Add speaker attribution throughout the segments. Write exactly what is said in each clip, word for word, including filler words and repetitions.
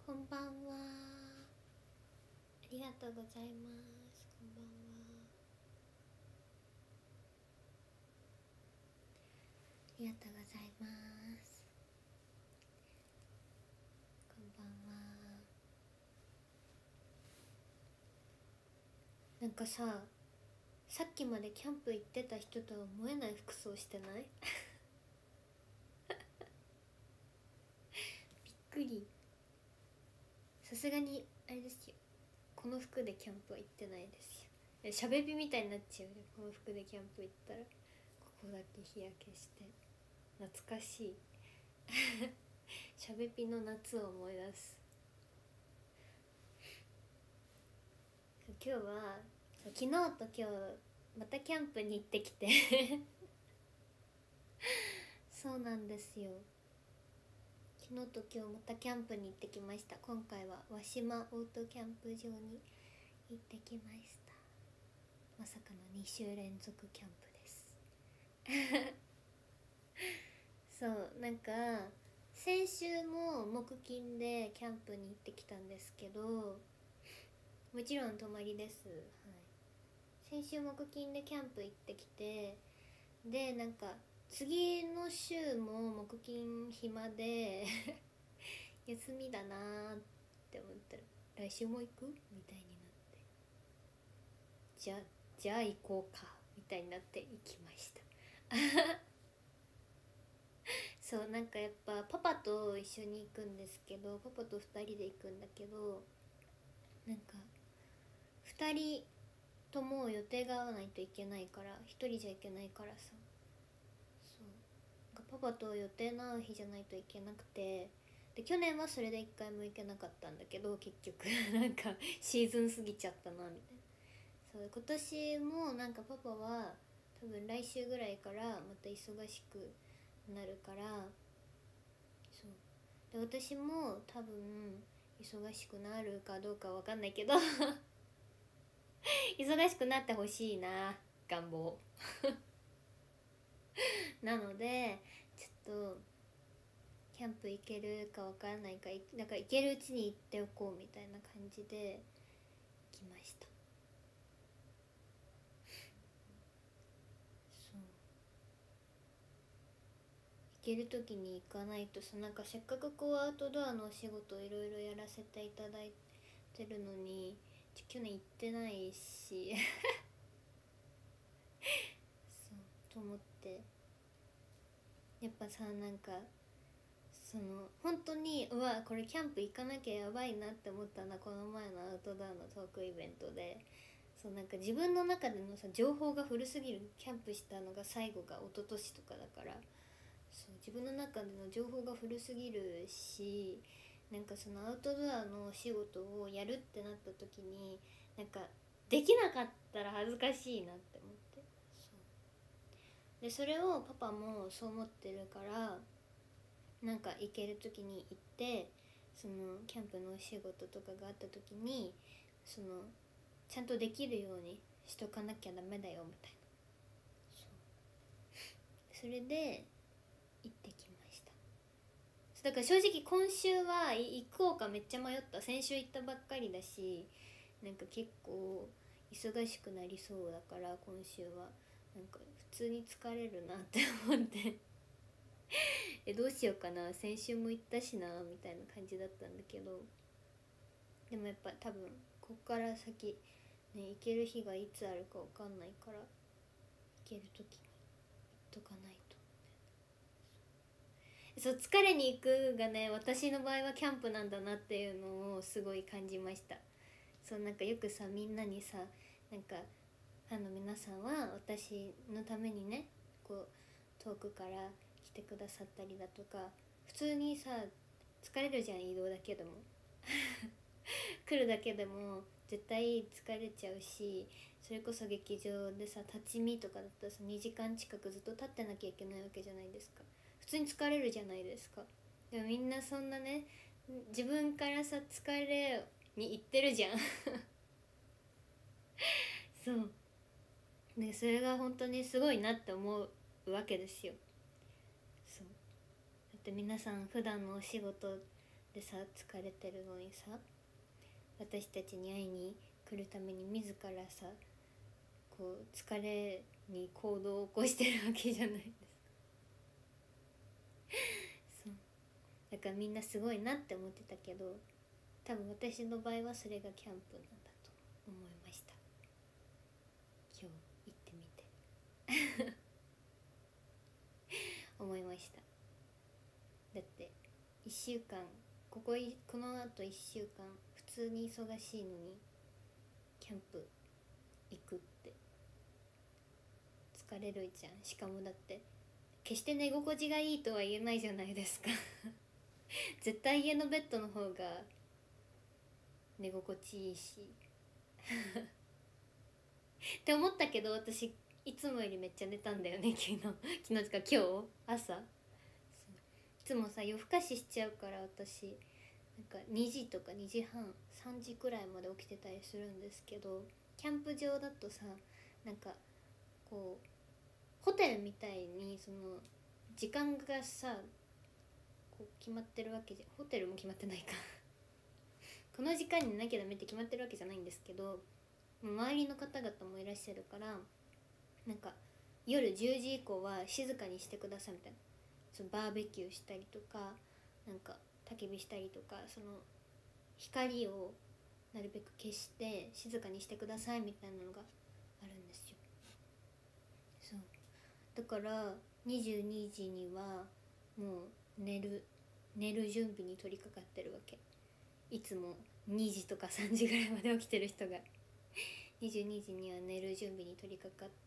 Speaker 1: こんばんは。ありがとうございます。こんばんは。ありがとうございます。こんばんは。なんかさ、さっきまでキャンプ行ってた人とは思えない服装してない？びっくり。さすがにあれですよ、この服でキャンプは行ってないですよ。しゃべりみたいになっちゃうね、この服でキャンプ行ったら。ここだけ日焼けして。懐かしい。しゃべぴの夏を思い出す。今日は昨日と今日またキャンプに行ってきてそうなんですよ。昨日と今日またキャンプに行ってきました。今回は和島オートキャンプ場に行ってきました。まさかのに週連続キャンプですそうなんか先週も木金でキャンプに行ってきたんですけど、もちろん泊まりです、はい、先週木金でキャンプ行ってきて、でなんか次の週も木金暇で休みだなーって思ったら、来週も行くみたいになって、じゃあじゃあ行こうかみたいになって行きましたそうなんかやっぱパパと一緒に行くんですけど、パパとふたりで行くんだけど、なんかふたりとも予定が合わないといけないから、ひとりじゃいけないからさ、そうなんかパパと予定の合う日じゃないといけなくて、で去年はそれでいっかいも行けなかったんだけど、結局なんかシーズン過ぎちゃったなみたいな。そう今年もなんかパパは多分来週ぐらいからまた忙しくなるから、そうで私も多分忙しくなるかどうかわかんないけど忙しくなってほしいな、願望なのでちょっとキャンプ行けるかわからないか、なんか行けるうちに行っておこうみたいな感じで来ました。そう行ける時に行かないとさ、なんかせっかくこうアウトドアのお仕事いろいろやらせていただいてるのに、去年行ってないしそうと思って、やっぱさなんかその本当にうわこれキャンプ行かなきゃやばいなって思ったのはこの前のアウトドアのトークイベントで、そうなんか自分の中でのさ情報が古すぎる、キャンプしたのが最後が一昨年とかだから、そう自分の中での情報が古すぎるし、なんかそのアウトドアの仕事をやるってなった時になんかできなかったら恥ずかしいなって思って、そうでそれをパパもそう思ってるから、なんか行ける時に行って、そのキャンプのお仕事とかがあった時にそのちゃんとできるようにしとかなきゃダメだよみたいな、そうそれで行ってきました。だから正直今週は行こうかめっちゃ迷った。先週行ったばっかりだし、なんか結構忙しくなりそうだから今週はなんか普通に疲れるなって思ってえどうしようかな、先週も行ったしなみたいな感じだったんだけど、でもやっぱ多分こっから先ね行ける日がいつあるか分かんないから、行ける時に行っとかないと。そう疲れに行くがね、私の場合はキャンプなんだなっていうのをすごい感じました。そうなんかよくさみんなにさ、なんかファンの皆さんは私のためにねこう遠くから来てくださったりだとか、普通にさ疲れるじゃん移動だけでも来るだけでも絶対疲れちゃうし、それこそ劇場でさ立ち見とかだったらさにじかん近くずっと立ってなきゃいけないわけじゃないですか。普通に疲れるじゃないですか。でもみんなそんなね自分からさ疲れに行ってるじゃんそうね、それが本当にすごいなって思うわけですよ。そうだって皆さん普段のお仕事でさ疲れてるのにさ、私たちに会いに来るために自らさこう疲れに行動を起こしてるわけじゃないですか。そうだからみんなすごいなって思ってたけど、多分私の場合はそれがキャンプなんだと思いました。今日行ってみて思いました。だっていっしゅうかんここいこのあといっしゅうかん普通に忙しいのにキャンプ行くって疲れるじゃん。しかもだって決して寝心地がいいとは言えないじゃないですか絶対家のベッドの方が寝心地いいしって思ったけど、私いつもよりめっちゃ寝たんだよね昨日昨日とか今日朝。いつもさ夜更かししちゃうから、私なんかにじとかにじはんさんじくらいまで起きてたりするんですけど、キャンプ場だとさなんかこうホテルみたいにその時間がさこう決まってるわけじゃ、ホテルも決まってないかこの時間に寝なきゃダメって決まってるわけじゃないんですけど、周りの方々もいらっしゃるから、なんか夜じゅうじ以降は静かにしてくださいみたいな、そのバーベキューしたりとかなんか焚き火したりとか、その光をなるべく消して静かにしてくださいみたいなのがあるんですよ。そうだからにじゅうにじにはもう寝る寝る準備に取り掛かってるわけ。いつもにじとかさんじぐらいまで起きてる人がにじゅうにじには寝る準備に取り掛かって、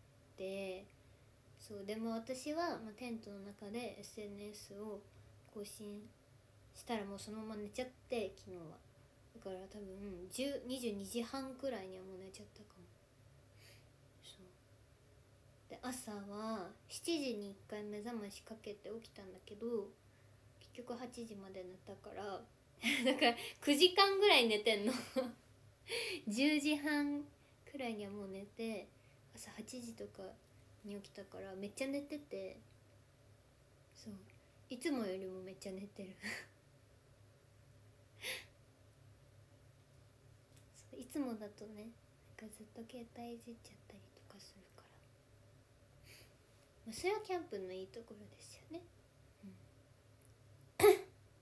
Speaker 1: そうでも私は、まあ、テントの中で エスエヌエス を更新したらもうそのまま寝ちゃって、昨日はだから多分にじゅうにじはんくらいにはもう寝ちゃったかも。そうで朝はしちじにいっかい目覚ましかけて起きたんだけど、結局はちじまで寝たからだからくじかんぐらい寝てんのじゅうじはんくらいにはもう寝て、朝はちじとかに起きたからめっちゃ寝てて、そういつもよりもめっちゃ寝てるそういつもだとねなんかずっと携帯いじっちゃったりとかするから、まあ、それはキャンプのいいところですよね。うん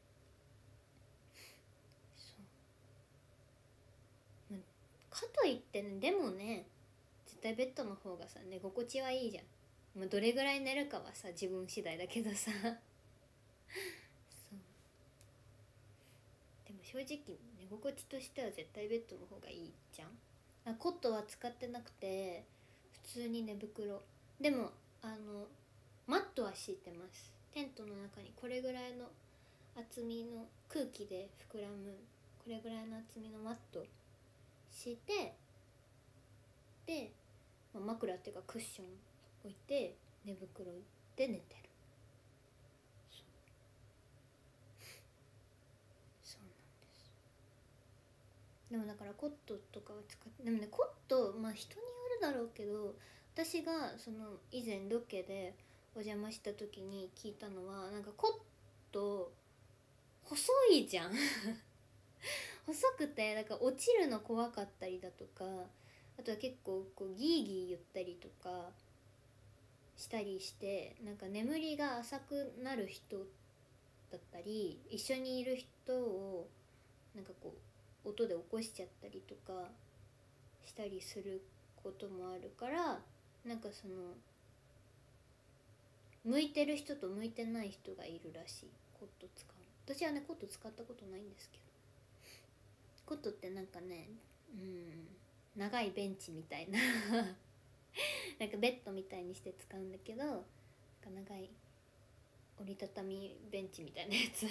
Speaker 1: そう、まあ、かといってね、でもね絶対ベッドの方がさ寝心地はいいじゃん。まあ、どれぐらい寝るかはさ自分次第だけどさそうでも正直寝心地としては絶対ベッドの方がいいじゃん。あコットは使ってなくて普通に寝袋でも、あのマットは敷いてます。テントの中にこれぐらいの厚みの空気で膨らむこれぐらいの厚みのマット敷いて、で、まあ、枕っていうかクッション置いて寝袋で寝てる。そうそうなんです。でもだからコットとかは使ってでもね、コットまあ人によるだろうけど、私がその以前ロケでお邪魔した時に聞いたのは、なんかコット細いじゃん細くてだから落ちるの怖かったりだとか、あとは結構こうギーギー言ったりとかしたりして、なんか眠りが浅くなる人だったり一緒にいる人をなんかこう音で起こしちゃったりとかしたりすることもあるから、なんかその向いてる人と向いてない人がいるらしい。コット使う。私はねコット使ったことないんですけど、コットってなんかね、うん長いベンチみたいななんかベッドみたいにして使うんだけど、なんか長い折りたたみベンチみたいなやつそう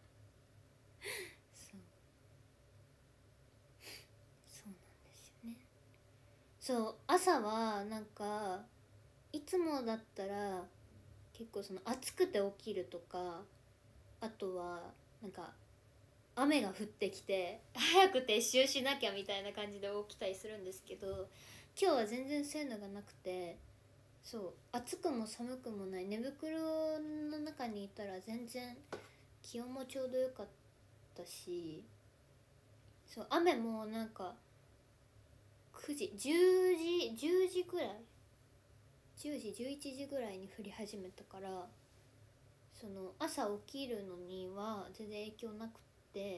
Speaker 1: そうなんですよね。そう朝はなんかいつもだったら結構その暑くて起きるとか、あとはなんか雨が降ってきて早く撤収しなきゃみたいな感じで起きたりするんですけど、今日は全然そういうのがなくて、そう暑くも寒くもない、寝袋の中にいたら全然気温もちょうどよかっったし、そう雨もなんかくじじゅうじじゅうじぐらいじゅうじじゅういちじぐらいに降り始めたから、その朝起きるのには全然影響なくって、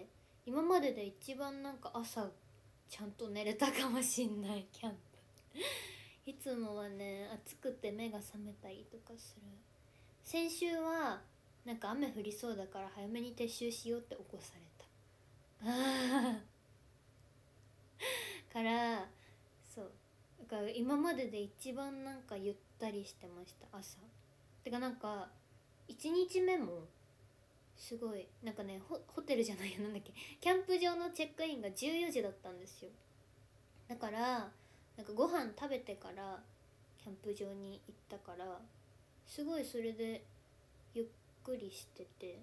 Speaker 1: 今までで一番なんか朝ちゃんと寝れたかもしんないキャンプいつもはね暑くて目が覚めたりとかする。先週はなんか雨降りそうだから早めに撤収しようって起こされたからそうだから今までで一番なんかゆったりしてました朝。てかなんかいちにちめもすごいなんかね ホ, ホテルじゃないよなんだっけキャンプ場のチェックインがじゅうよじだったんですよ。だからなんかご飯食べてからキャンプ場に行ったからすごいそれでゆっくりしてて、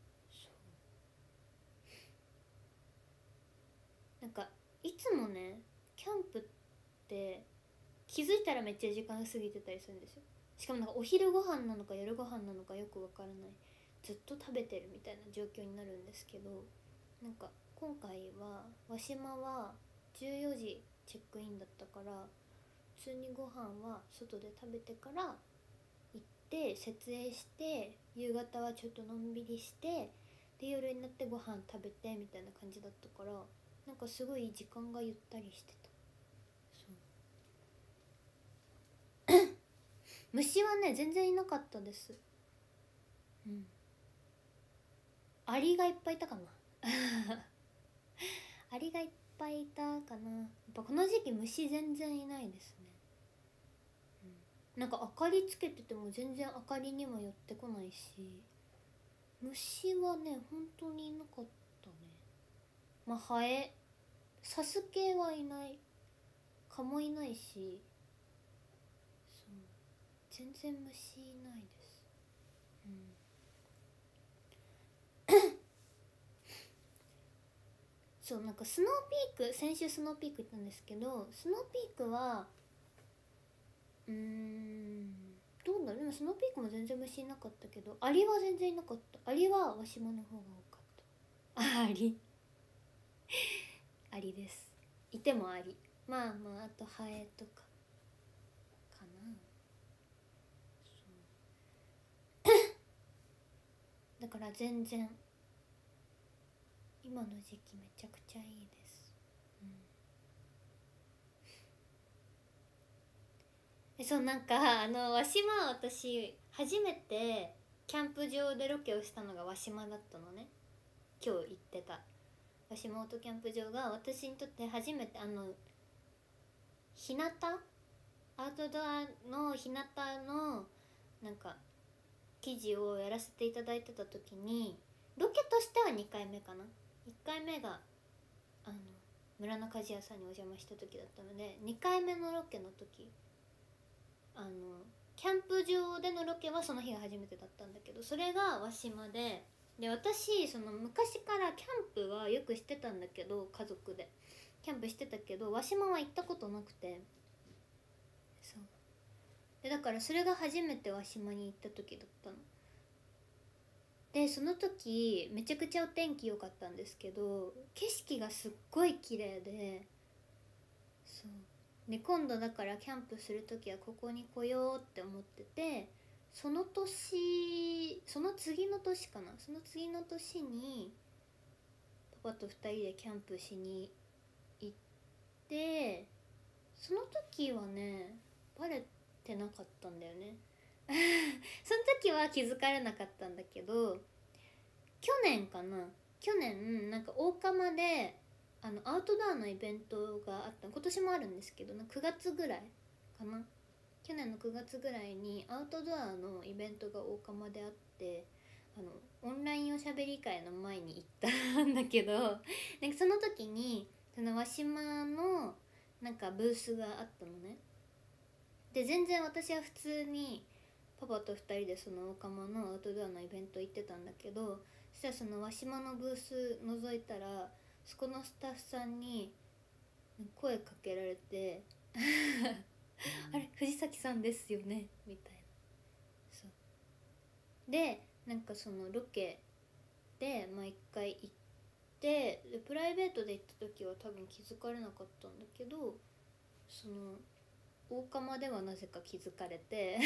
Speaker 1: そうなんかいつもねキャンプって気づいたらめっちゃ時間過ぎてたりするんですよ。しかもなんかお昼ご飯なのか夜ご飯なのかよくわからない、ずっと食べてるみたいな状況になるんですけど、なんか今回は和島はじゅうよじチェックインだったから、普通にご飯は外で食べてから行って設営して、夕方はちょっとのんびりして、で夜になってご飯食べてみたいな感じだったから、なんかすごい時間がゆったりしてた。そう虫はね全然いなかったです。うん、アリがいっぱいいたかなアリがいっぱいいたかな。やっぱこの時期虫全然いないですね。うん、なんか明かりつけてても全然明かりにも寄ってこないし、虫はね本当にいなかったね。まあハエサス系はいない、蚊もいないし、そう全然虫いないです。うんそうなんかスノーピーク、先週スノーピーク行ったんですけど、スノーピークはうーんどうだろう、でもスノーピークも全然虫いなかったけど、アリは全然いなかった。アリはワシマの方が多かった。あアリアリです。いてもアリ、まあまああとハエとかかな。そうだから全然今の時期めちゃくちゃいいです。うん、そうなんかあの輪島、私初めてキャンプ場でロケをしたのが輪島だったのね。今日行ってた輪島オートキャンプ場が私にとって初めて、あの日向アウトドアの日向のなんか記事をやらせていただいてた時に、ロケとしてはにかいめかな。いっかいめがあの村の鍛冶屋さんにお邪魔した時だったので、にかいめのロケの時、あのキャンプ場でのロケはその日が初めてだったんだけど、それが輪島で、で私その昔からキャンプはよくしてたんだけど、家族でキャンプしてたけど輪島は行ったことなくて、そうでだからそれが初めて輪島に行った時だったので、その時めちゃくちゃお天気良かったんですけど、景色がすっごい綺麗で、そうで今度だからキャンプする時はここに来ようって思ってて、その年その次の年かな、その次の年にパパとふたりでキャンプしに行って、その時はねバレてなかったんだよねその時は気づかれなかったんだけど、去年かな、去年なんか大釜であのアウトドアのイベントがあった、今年もあるんですけど、くがつぐらいかな、去年のくがつぐらいにアウトドアのイベントが大釜であって、あのオンラインおしゃべり会の前に行ったんだけど、なんかその時にその輪島のなんかブースがあったのね。で全然私は普通にパパとふたりでその大釜のアウトドアのイベント行ってたんだけど、そしたらその輪島のブース覗いたら、そこのスタッフさんに声かけられてあれ藤崎さんですよねみたいな。そうでなんかそのロケで毎回行っでプライベートで行った時は多分気づかれなかったんだけど、その大釜ではなぜか気づかれて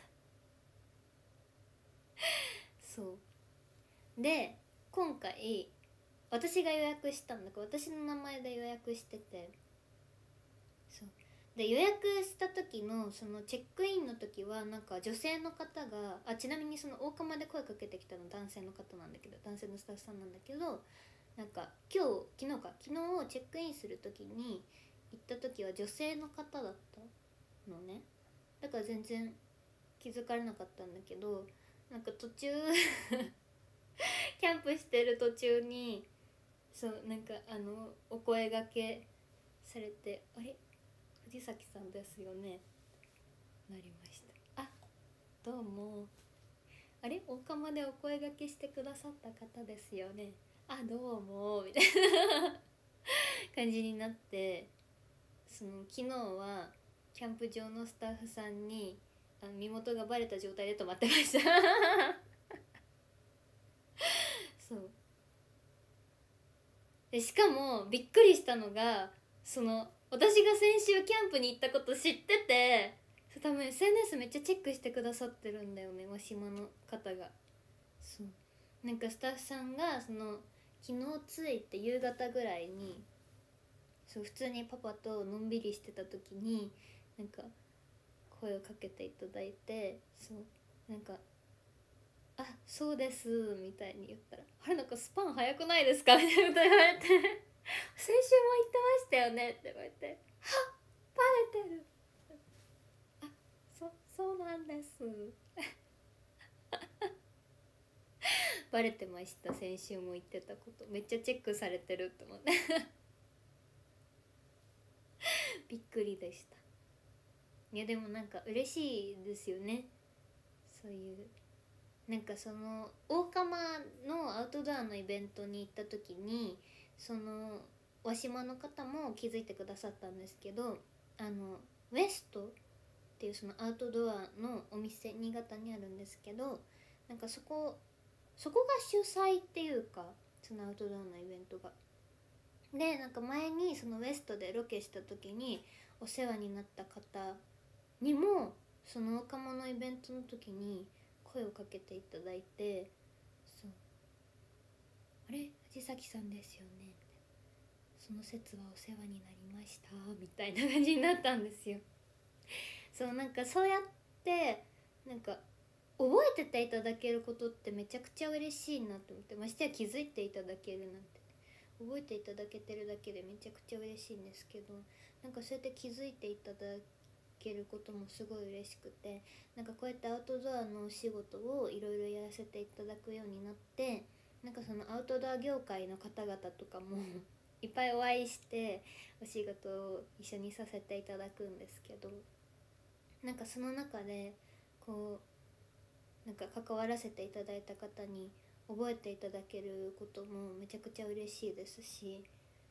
Speaker 1: そうで今回私が予約したんだから私の名前で予約してて、そうで予約した時のそのチェックインの時はなんか女性の方が、あちなみにその大釜で声かけてきたの男性の方なんだけど、男性のスタッフさんなんだけど、なんか今日昨日か昨日チェックインする時に行った時は女性の方だったのね。だから全然気づかれなかったんだけど、なんか途中キャンプしてる途中にそうなんかあのお声掛けされて、あれ藤崎さんですよねなりました。あ、どうも、あれ大釜でお声掛けしてくださった方ですよね、あ、どうもみたいな感じになって、その昨日はキャンプ場のスタッフさんにあの身元がバレた状態で泊まってましたそうで、しかもびっくりしたのが、その私が先週キャンプに行ったこと知ってて、多分 エスエヌエス めっちゃチェックしてくださってるんだよね、輪島の方が。そうなんかスタッフさんがその昨日着いて夕方ぐらいに、そう普通にパパとのんびりしてた時になんか声をかけていただいて、そうなんかあ、そうですみたいに言ったら、あれなんかスパン早くないですかみたいなこと言われて先週も言ってましたよねって言われて、はっバレてる、あ、そそうなんですバレてました、先週も言ってたことめっちゃチェックされてると思ってびっくりでした。いやでもなんか嬉しいですよね、そういうなんかその大釜のアウトドアのイベントに行った時に、その輪島の方も気づいてくださったんですけど、あのウエストっていうそのアウトドアのお店新潟にあるんですけど、なんかそこそこが主催っていうか、そのアウトドアのイベントがで、なんか前にそのウエストでロケした時にお世話になった方にもその大釜のイベントの時に声をかけていただいて、そうあれ藤崎さんですよね、その説はお世話になりましたみたいな感じになったんですよ。そうなんかそうやってなんか覚えてていただけることってめちゃくちゃ嬉しいなと思って、ましてや気づいていただけるなんて、覚えていただけてるだけでめちゃくちゃ嬉しいんですけど、なんかそうやって気づいていただけることもすごい嬉しくて、なんかこうやってアウトドアのお仕事をいろいろやらせていただくようになって、なんかそのアウトドア業界の方々とかもいっぱいお会いしてお仕事を一緒にさせていただくんですけど、なんかその中でこうなんか関わらせていただいた方に覚えていただけることもめちゃくちゃ嬉しいですし、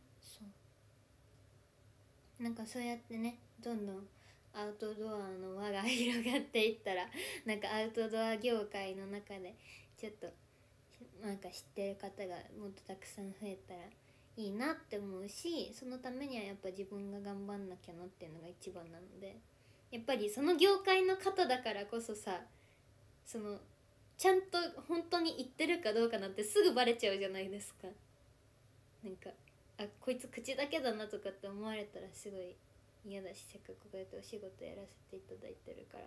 Speaker 1: そうなんかそうやってね、どんどんアウトドアの輪が広がっていったら、なんかアウトドア業界の中でちょっとなんか知ってる方がもっとたくさん増えたらいいなって思うし、そのためにはやっぱ自分が頑張んなきゃなっていうのが一番なので、やっぱりその業界の方だからこそさ、そのちゃんと本当に言ってるかどうかなんてすぐバレちゃうじゃないですか。なんかあこいつ口だけだなとかって思われたらすごい嫌だし、せっかくこうやってお仕事やらせていただいてるから。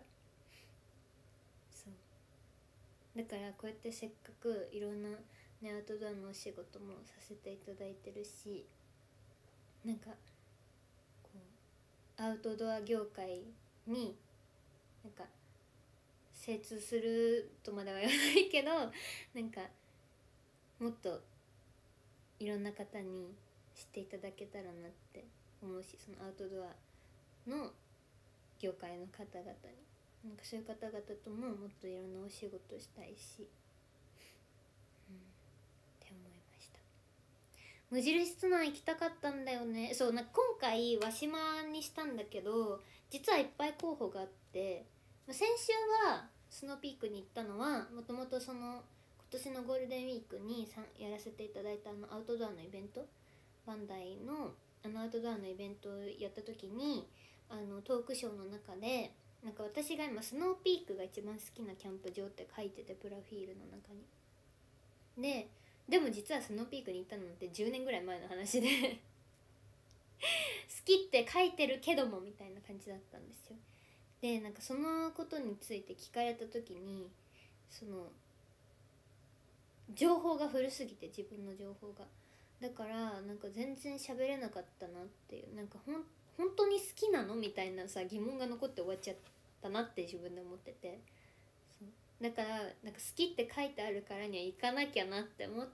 Speaker 1: そうだからこうやってせっかくいろんなねアウトドアのお仕事もさせていただいてるし、なんかこうアウトドア業界になんか精通するとまでは言わないけど、なんかもっといろんな方に知っていただけたらなって思うし、そのアウトドアの業界の方々になんかそういう方々とももっといろんなお仕事したいし、うん、って思いました。無印ツナ行きたかったんだよね。そうなんか今回輪島にしたんだけど、実はいっぱい候補があって、先週はスノーピークに行ったのはもともとその今年のゴールデンウィークにさやらせていただいたあのアウトドアのイベント、バンダイのあのアウトドアのイベントをやった時に、あのトークショーの中でなんか私が今スノーピークが一番好きなキャンプ場って書いてて、プロフィールの中に。ででも実はスノーピークに行ったのってじゅうねんぐらい前の話で好きって書いてるけどもみたいな感じだったんですよ。でなんかそのことについて聞かれた時に、その情報が古すぎて、自分の情報がだからなんか全然喋れなかったなっていう、なんかほん本当に好きなのみたいなさ疑問が残って終わっちゃったなって自分で思ってて、そうだからなんか好きって書いてあるからには行かなきゃなって思って、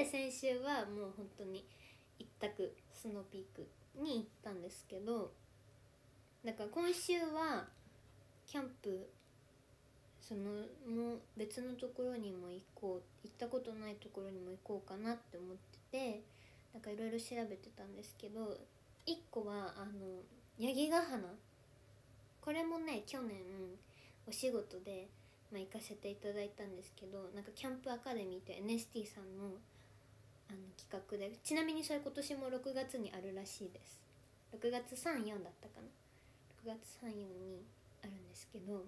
Speaker 1: 先週はもう本当に一択スノーピークに行ったんですけど、だから今週はキャンプ、そのもう別のところにも行こう、行ったことないところにも行こうかなって思ってて、なんかいろいろ調べてたんですけど、いっこはあの八木ヶ鼻、これもね去年お仕事で、まあ、行かせていただいたんですけど、なんかキャンプアカデミーって エヌエスティー さんのあの企画で、ちなみにそれ今年もろくがつにあるらしいです。ろくがつさん、よんだったかな、ろくがつさん、よんにあるんですけど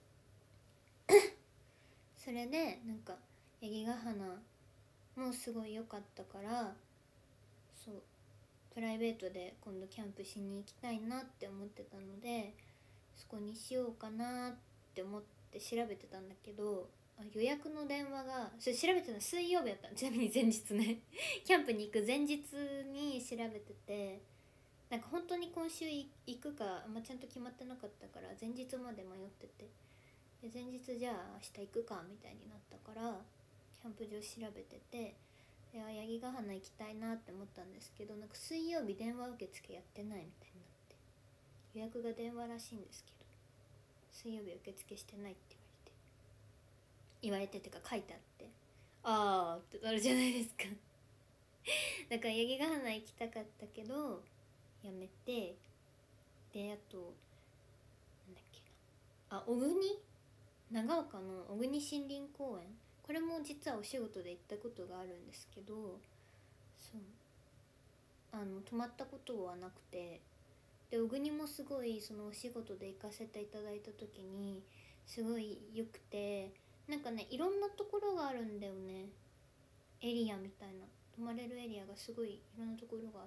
Speaker 1: それでなんか八木ヶ鼻もすごい良かったから、そうプライベートで今度キャンプしに行きたいなって思ってたので、そこにしようかなって思って調べてたんだけど、あ予約の電話が、それ調べてたの水曜日だった。ちなみに前日ねキャンプに行く前日に調べてて、なんか本当に今週行くか、まあ、ちゃんと決まってなかったから前日まで迷ってて、で前日じゃあ明日行くかみたいになったからキャンプ場調べてて、で八木ヶ鼻行きたいなって思ったんですけど、なんか水曜日電話受付やってないみたいになって、予約が電話らしいんですけど水曜日受付してないって言われて言われててか書いてあって、あーってなるじゃないですかだから八木ヶ鼻行きたかったけどやめて、であとなんだっけなあ小国長岡の小国森林公園、これも実はお仕事で行ったことがあるんですけど、そうあの泊まったことはなくて、で小国もすごいそのお仕事で行かせていただいた時にすごい良くて、なんかねいろんなところがあるんだよね、エリアみたいな泊まれるエリアがすごいいろんなところがあって、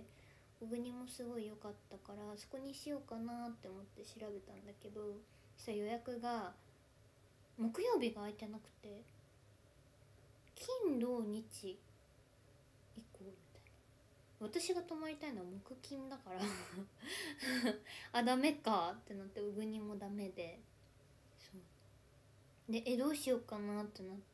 Speaker 1: 小国もすごい良かったからそこにしようかなって思って調べたんだけど、そしたら予約が木曜日が空いてなくて、金土日以降みたいな、私が泊まりたいのは木金だからあダメかってなって、小国もダメで、そうでえどうしようかなってなって、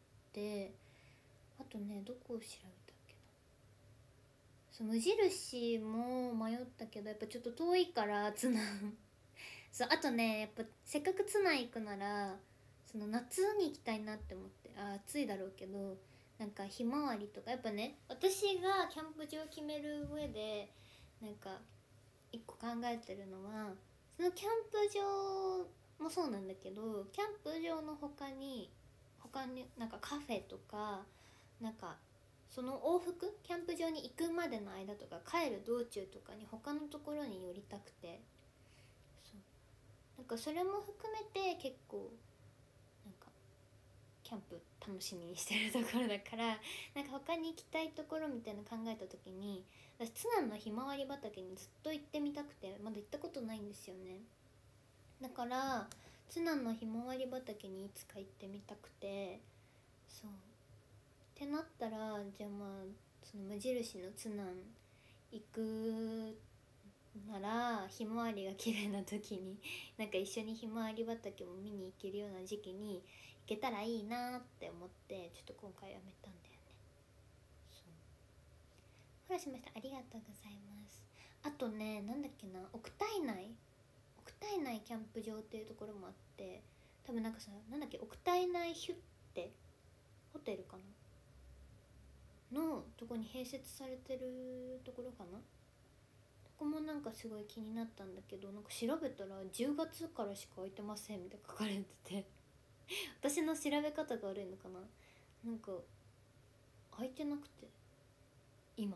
Speaker 1: あとねどこを調べたっけな、そう無印も迷ったけどやっぱちょっと遠いから津南そうあとねやっぱせっかく津南行くならその夏に行きたいなって思って、あ暑いだろうけどなんかひまわりとか、やっぱね私がキャンプ場を決める上でなんか一個考えてるのは、そのキャンプ場もそうなんだけど、キャンプ場の他に他になんかカフェとか、なんかその往復キャンプ場に行くまでの間とか帰る道中とかに他のところに寄りたくて、そうなんかそれも含めて結構なんかキャンプ楽しみにしてるところだから、なんか他に行きたいところみたいな考えた時に、私津南のひまわり畑にずっと行ってみたくてまだ行ったことないんですよね。だから津南のひまわり畑にいつか行ってみたくて、そうってなったらじゃあまあその無印の津南行くならひまわりが綺麗な時になんか一緒にひまわり畑も見に行けるような時期に行けたらいいなって思ってちょっと今回やめたんだよね。そうフォローしました、ありがとうございます。あとねなんだっけな、奥体内奥体内キャンプ場っていうところもあって、多分なんかさなんだっけ奥体内ヒュッテホテルかなのとこに併設されてるところかな、ここもなんかすごい気になったんだけど、なんか調べたらじゅうがつからしか空いてませんみたいな書かれてて私の調べ方が悪いのかな、 なんか空いてなくて今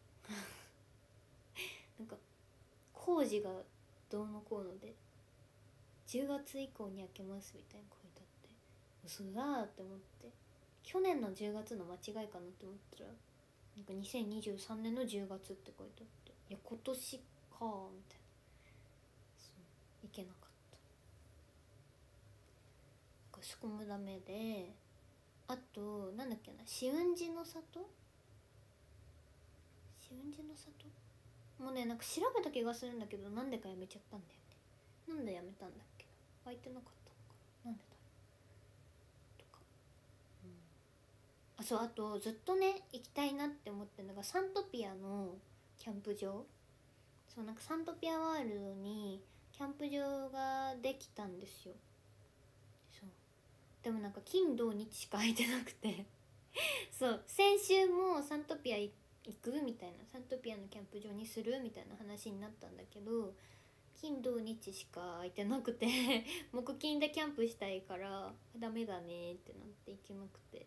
Speaker 1: なんか工事がどうのこうのでじゅうがつ以降に開けますみたいな書いてあって、嘘だーって思って、去年のじゅうがつの間違いかなって思ったらなんかにせんにじゅうさんねんのじゅうがつって書いてあって、いや今年かーみたいな。そう行けなかった。そこもダメで、あとなんだっけな、紫雲寺の里紫雲寺の里もうね、なんか調べた気がするんだけど、なんでかやめちゃったんだよね。なんでやめたんだっけな、空いてなかったのかな、なんでだろうとか、うん、あ、そう、あとずっとね行きたいなって思ってるのがサントピアのキャンプ場。そう、なんかサントピアワールドにキャンプ場ができたんですよ。そうでもなんか金土日しか空いてなくてそう先週もサントピア行くみたいな、サントピアのキャンプ場にするみたいな話になったんだけど、金土日しか空いてなくて木金でキャンプしたいからダメだねってなって行けなくて、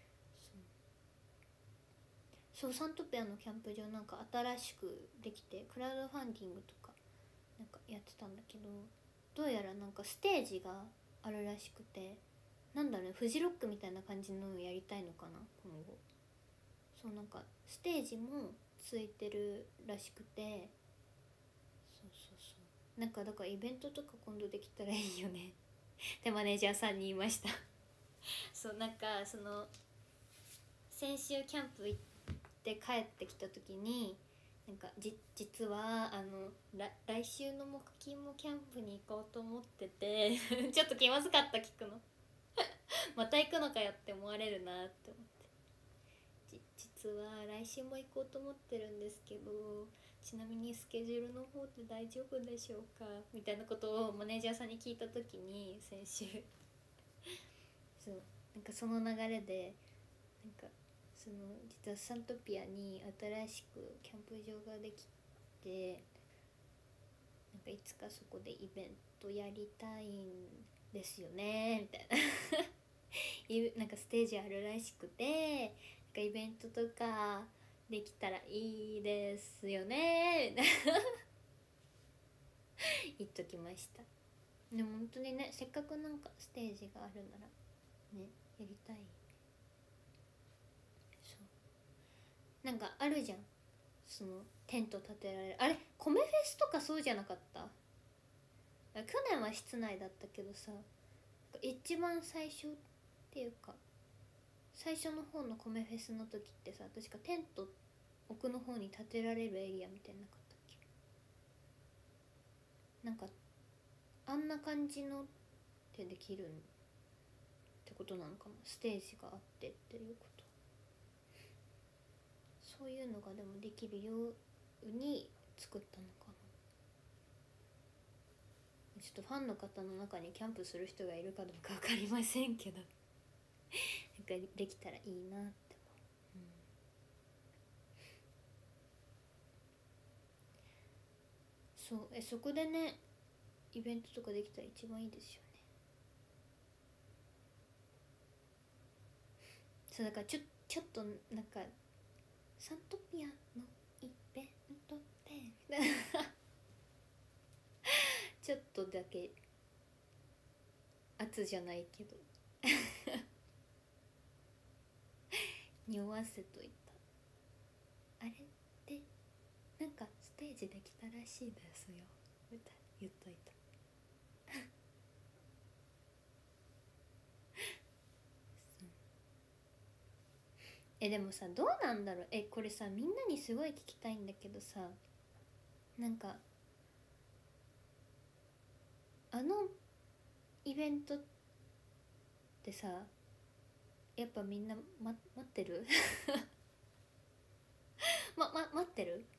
Speaker 1: そう、サントピアのキャンプ場なんか新しくできてクラウドファンディングとかなんかやってたんだけど、どうやらなんかステージがあるらしくて、なんだろうね、フジロックみたいな感じのをやりたいのかな今後。そう、なんかステージもついてるらしくて、そうそうそう、なんかだからイベントとか今度できたらいいよねってマネージャーさんに言いましたそう、なんかその先週キャンプ行って帰ってきた時に、なんかじ実はあの来週の木金もキャンプに行こうと思っててちょっと気まずかった、聞くのまた行くのかよって思われるなって思って、じ実は来週も行こうと思ってるんですけど、ちなみにスケジュールの方って大丈夫でしょうかみたいなことをマネージャーさんに聞いた時に先週そう、なんかその流れでなんかその実はサントピアに新しくキャンプ場ができて、なんかいつかそこでイベントやりたいんですよねみたいななんかステージあるらしくて、なんかイベントとかできたらいいですよねみたいな言っときました。でも本当にね、せっかくなんかステージがあるならね、やりたい。なんかあるじゃん、そのテント立てられる、あれ米フェスとかそうじゃなかった？去年は室内だったけどさ、一番最初っていうか最初の方の米フェスの時ってさ、確かテント奥の方に建てられるエリアみたいなかったっけ？なんかあんな感じのってできるってことなのかな、ステージがあってっていうこと。そういうのがでもできるように作ったのかな。ちょっとファンの方の中にキャンプする人がいるかどうか分かりませんけどなんかできたらいいなって思う、うん、そう、えそこでねイベントとかできたら一番いいですよね。そうだからちょちょっとなんかサントピアのイベントってちょっとだけ圧じゃないけど匂わせといた。あれってなんかステージできたらしいですよみたいな言っといたえでもさ、どうなんだろう、えこれさみんなにすごい聞きたいんだけどさ、なんかあのイベントってさ、やっぱみんな、ま、待ってるま、ま、待ってる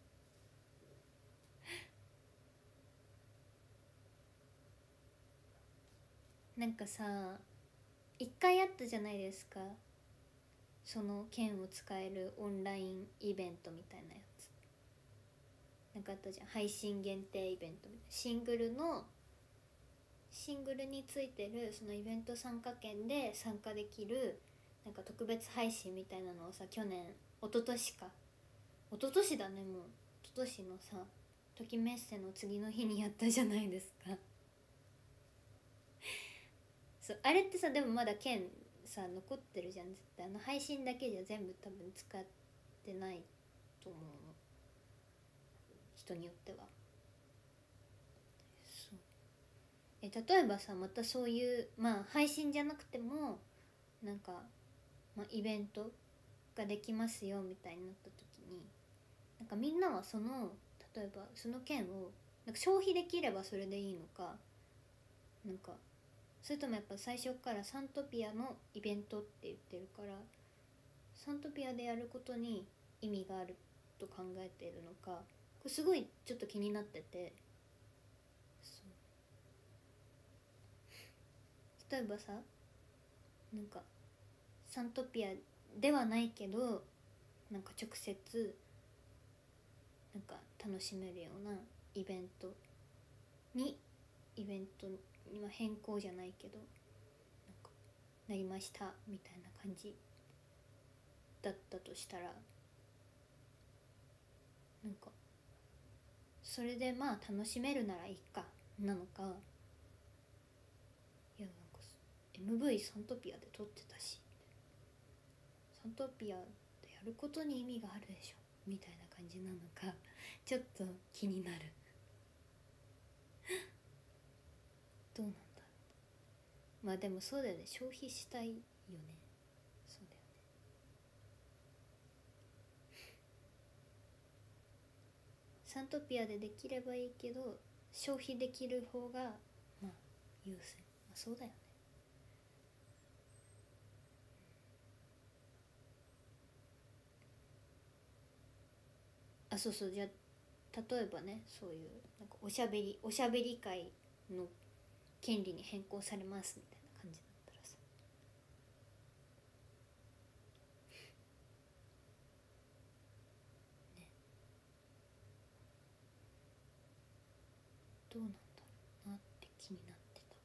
Speaker 1: なんかさ、一回あったじゃないですか、その券を使えるオンラインイベントみたいなやつ、なんかあったじゃん、配信限定イベントみたいな、シングルのシングルについてるそのイベント参加券で参加できるなんか特別配信みたいなのをさ、去年一昨年か一昨年だね、もう一昨年のさときメッセの次の日にやったじゃないですかそう、あれってさ、でもまだ剣さ残ってるじゃん絶対。あの配信だけじゃ全部多分使ってないと思うの、人によっては。そう、え例えばさ、またそういうまあ配信じゃなくてもなんか、まあ、イベントができますよみたいになった時に、なんかみんなはその例えばその券をなんか消費できればそれでいいのか、なんかそれともやっぱ最初からサントピアのイベントって言ってるから、サントピアでやることに意味があると考えているのか、これすごいちょっと気になってて。例えばさ、なんかサントピアではないけどなんか直接なんか楽しめるようなイベントにイベントには変更じゃないけどなんかなりましたみたいな感じだったとしたら、なんかそれでまあ楽しめるならいいかなのか、いやなんか エムブイ サントピアで撮ってたし、サントピアでやることに意味があるでしょみたいな感じなのか、ちょっと気になるどうなんだろう。まあでもそうだよね、消費したいよね。そうだよね。サントピアでできればいいけど消費できる方がまあ優先、まあ、そうだよね。あ、そうそう、じゃあ例えばね、そういうなんかおしゃべりおしゃべり会の権利に変更されますみたいな感じだったらさ、ね、どうなんだろうなって気になってた。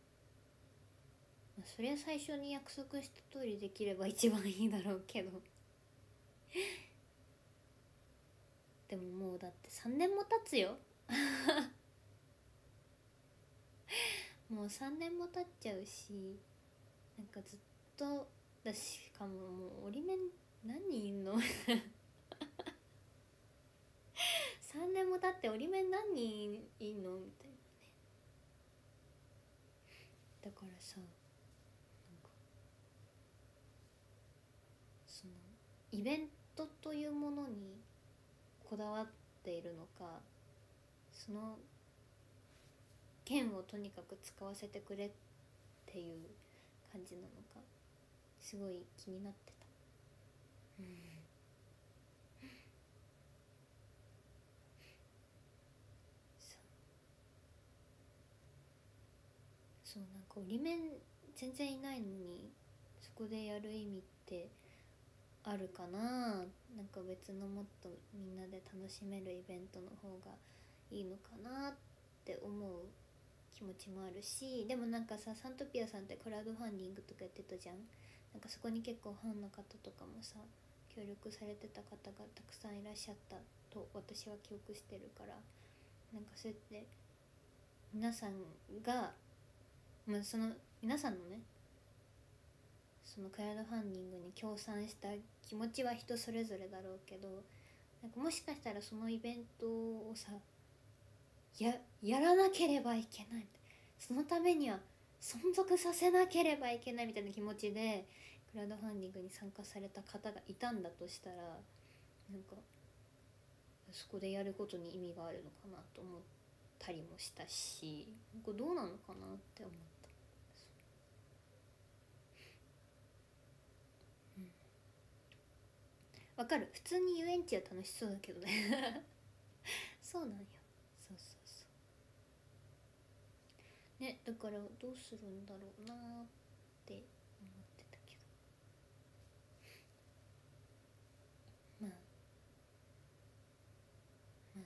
Speaker 1: まあ、そりゃ最初に約束した通りできれば一番いいだろうけどでももうだってさんねんも経つよもうさんねんも経っちゃうし、なんかずっとだしかももう折り目何人いんのさんねんも経って折り目何人いんのみたいなね。だからさ、なんかそのイベントというものにこだわっているのか、その剣をとにかく使わせてくれっていう感じなのか、すごい気になってた。うん、そう、なんか折り面全然いないのにそこでやる意味ってあるかな。なんか別のもっとみんなで楽しめるイベントの方がいいのかなって思う気持ちもあるし、でもなんかさ、サントピアさんってクラウドファンディングとかやってたじゃん。なんかそこに結構ファンの方とかもさ協力されてた方がたくさんいらっしゃったと私は記憶してるから、なんかそうやって皆さんが、まあ、その皆さんのねそのクラウドファンディングに協賛した気持ちは人それぞれだろうけど、なんかもしかしたらそのイベントをさややらなければいけない、そのためには存続させなければいけないみたいな気持ちでクラウドファンディングに参加された方がいたんだとしたら、なんかそこでやることに意味があるのかなと思ったりもしたし、なんかどうなのかなって思った。わかる、普通に遊園地は楽しそうだけどねそうなんよ。そうそうそうね、だからどうするんだろうなって思ってたけど、まあまあ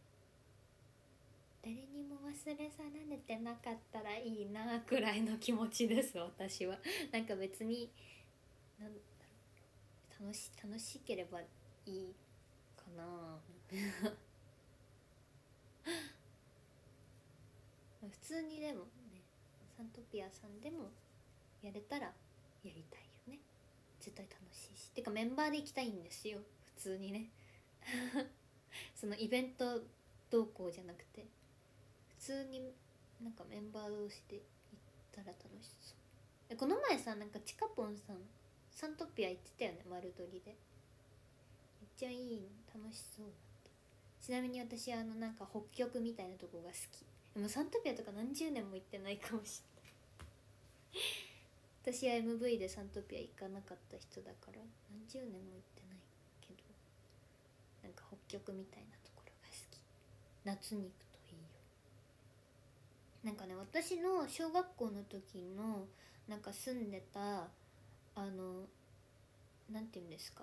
Speaker 1: 誰にも忘れ去られてなかったらいいなくらいの気持ちです私は。なんか別になんだろう、楽し楽しければいいかな普通にでもね、サントピアさんでもやれたらやりたいよね。絶対楽しいし、てかメンバーで行きたいんですよ普通にねそのイベント同行じゃなくて普通になんかメンバー同士で行ったら楽しそう。えこの前さ、なんかチカポンさんサントピア行ってたよね、丸取りで。めっちゃいい、楽しそうだった。ちなみに私あのなんか北極みたいなとこが好き。でもサントピアとか何十年も行ってないかもしれない私は エムブイ でサントピア行かなかった人だから何十年も行ってないけど、なんか北極みたいなところが好き。夏に行くといいよ。なんかね、私の小学校の時のなんか住んでたあのなんていうんですか、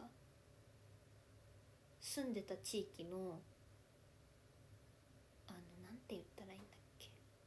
Speaker 1: 住んでた地域のあのなんて言ったらいいんだっけ、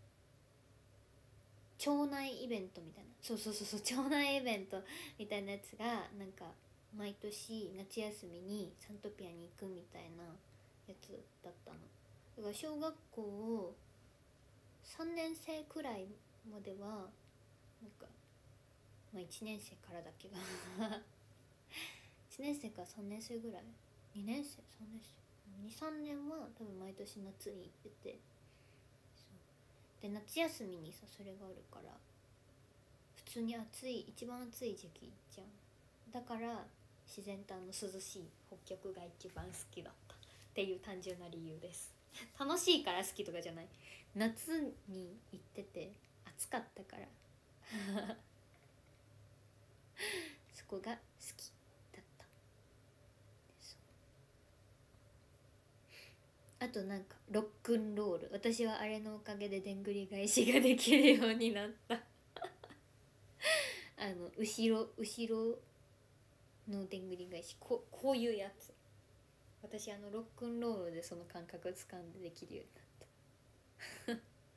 Speaker 1: 町内イベントみたいな、そうそうそうそう、町内イベントみたいなやつがなんか毎年夏休みにサントピアに行くみたいなやつだったの。だから小学校さんねん生くらいまではなんか、まあ、いちねん生からだけどいちねん生からさんねん生ぐらい、にねん生さんねん生にさんねんは多分毎年夏に行ってて、そうで夏休みにさそれがあるから普通に暑い、一番暑い時期じゃん。だから自然とあの涼しい北極が一番好きだったっていう単純な理由です楽しいから好きとかじゃない、夏に行ってて暑かったからそこが好きだった。あとなんかロックンロール、私はあれのおかげででんぐり返しができるようになったあの後ろ後ろのでんぐり返し、ここういうやつ、私あのロックンロールでその感覚掴んでできるようにな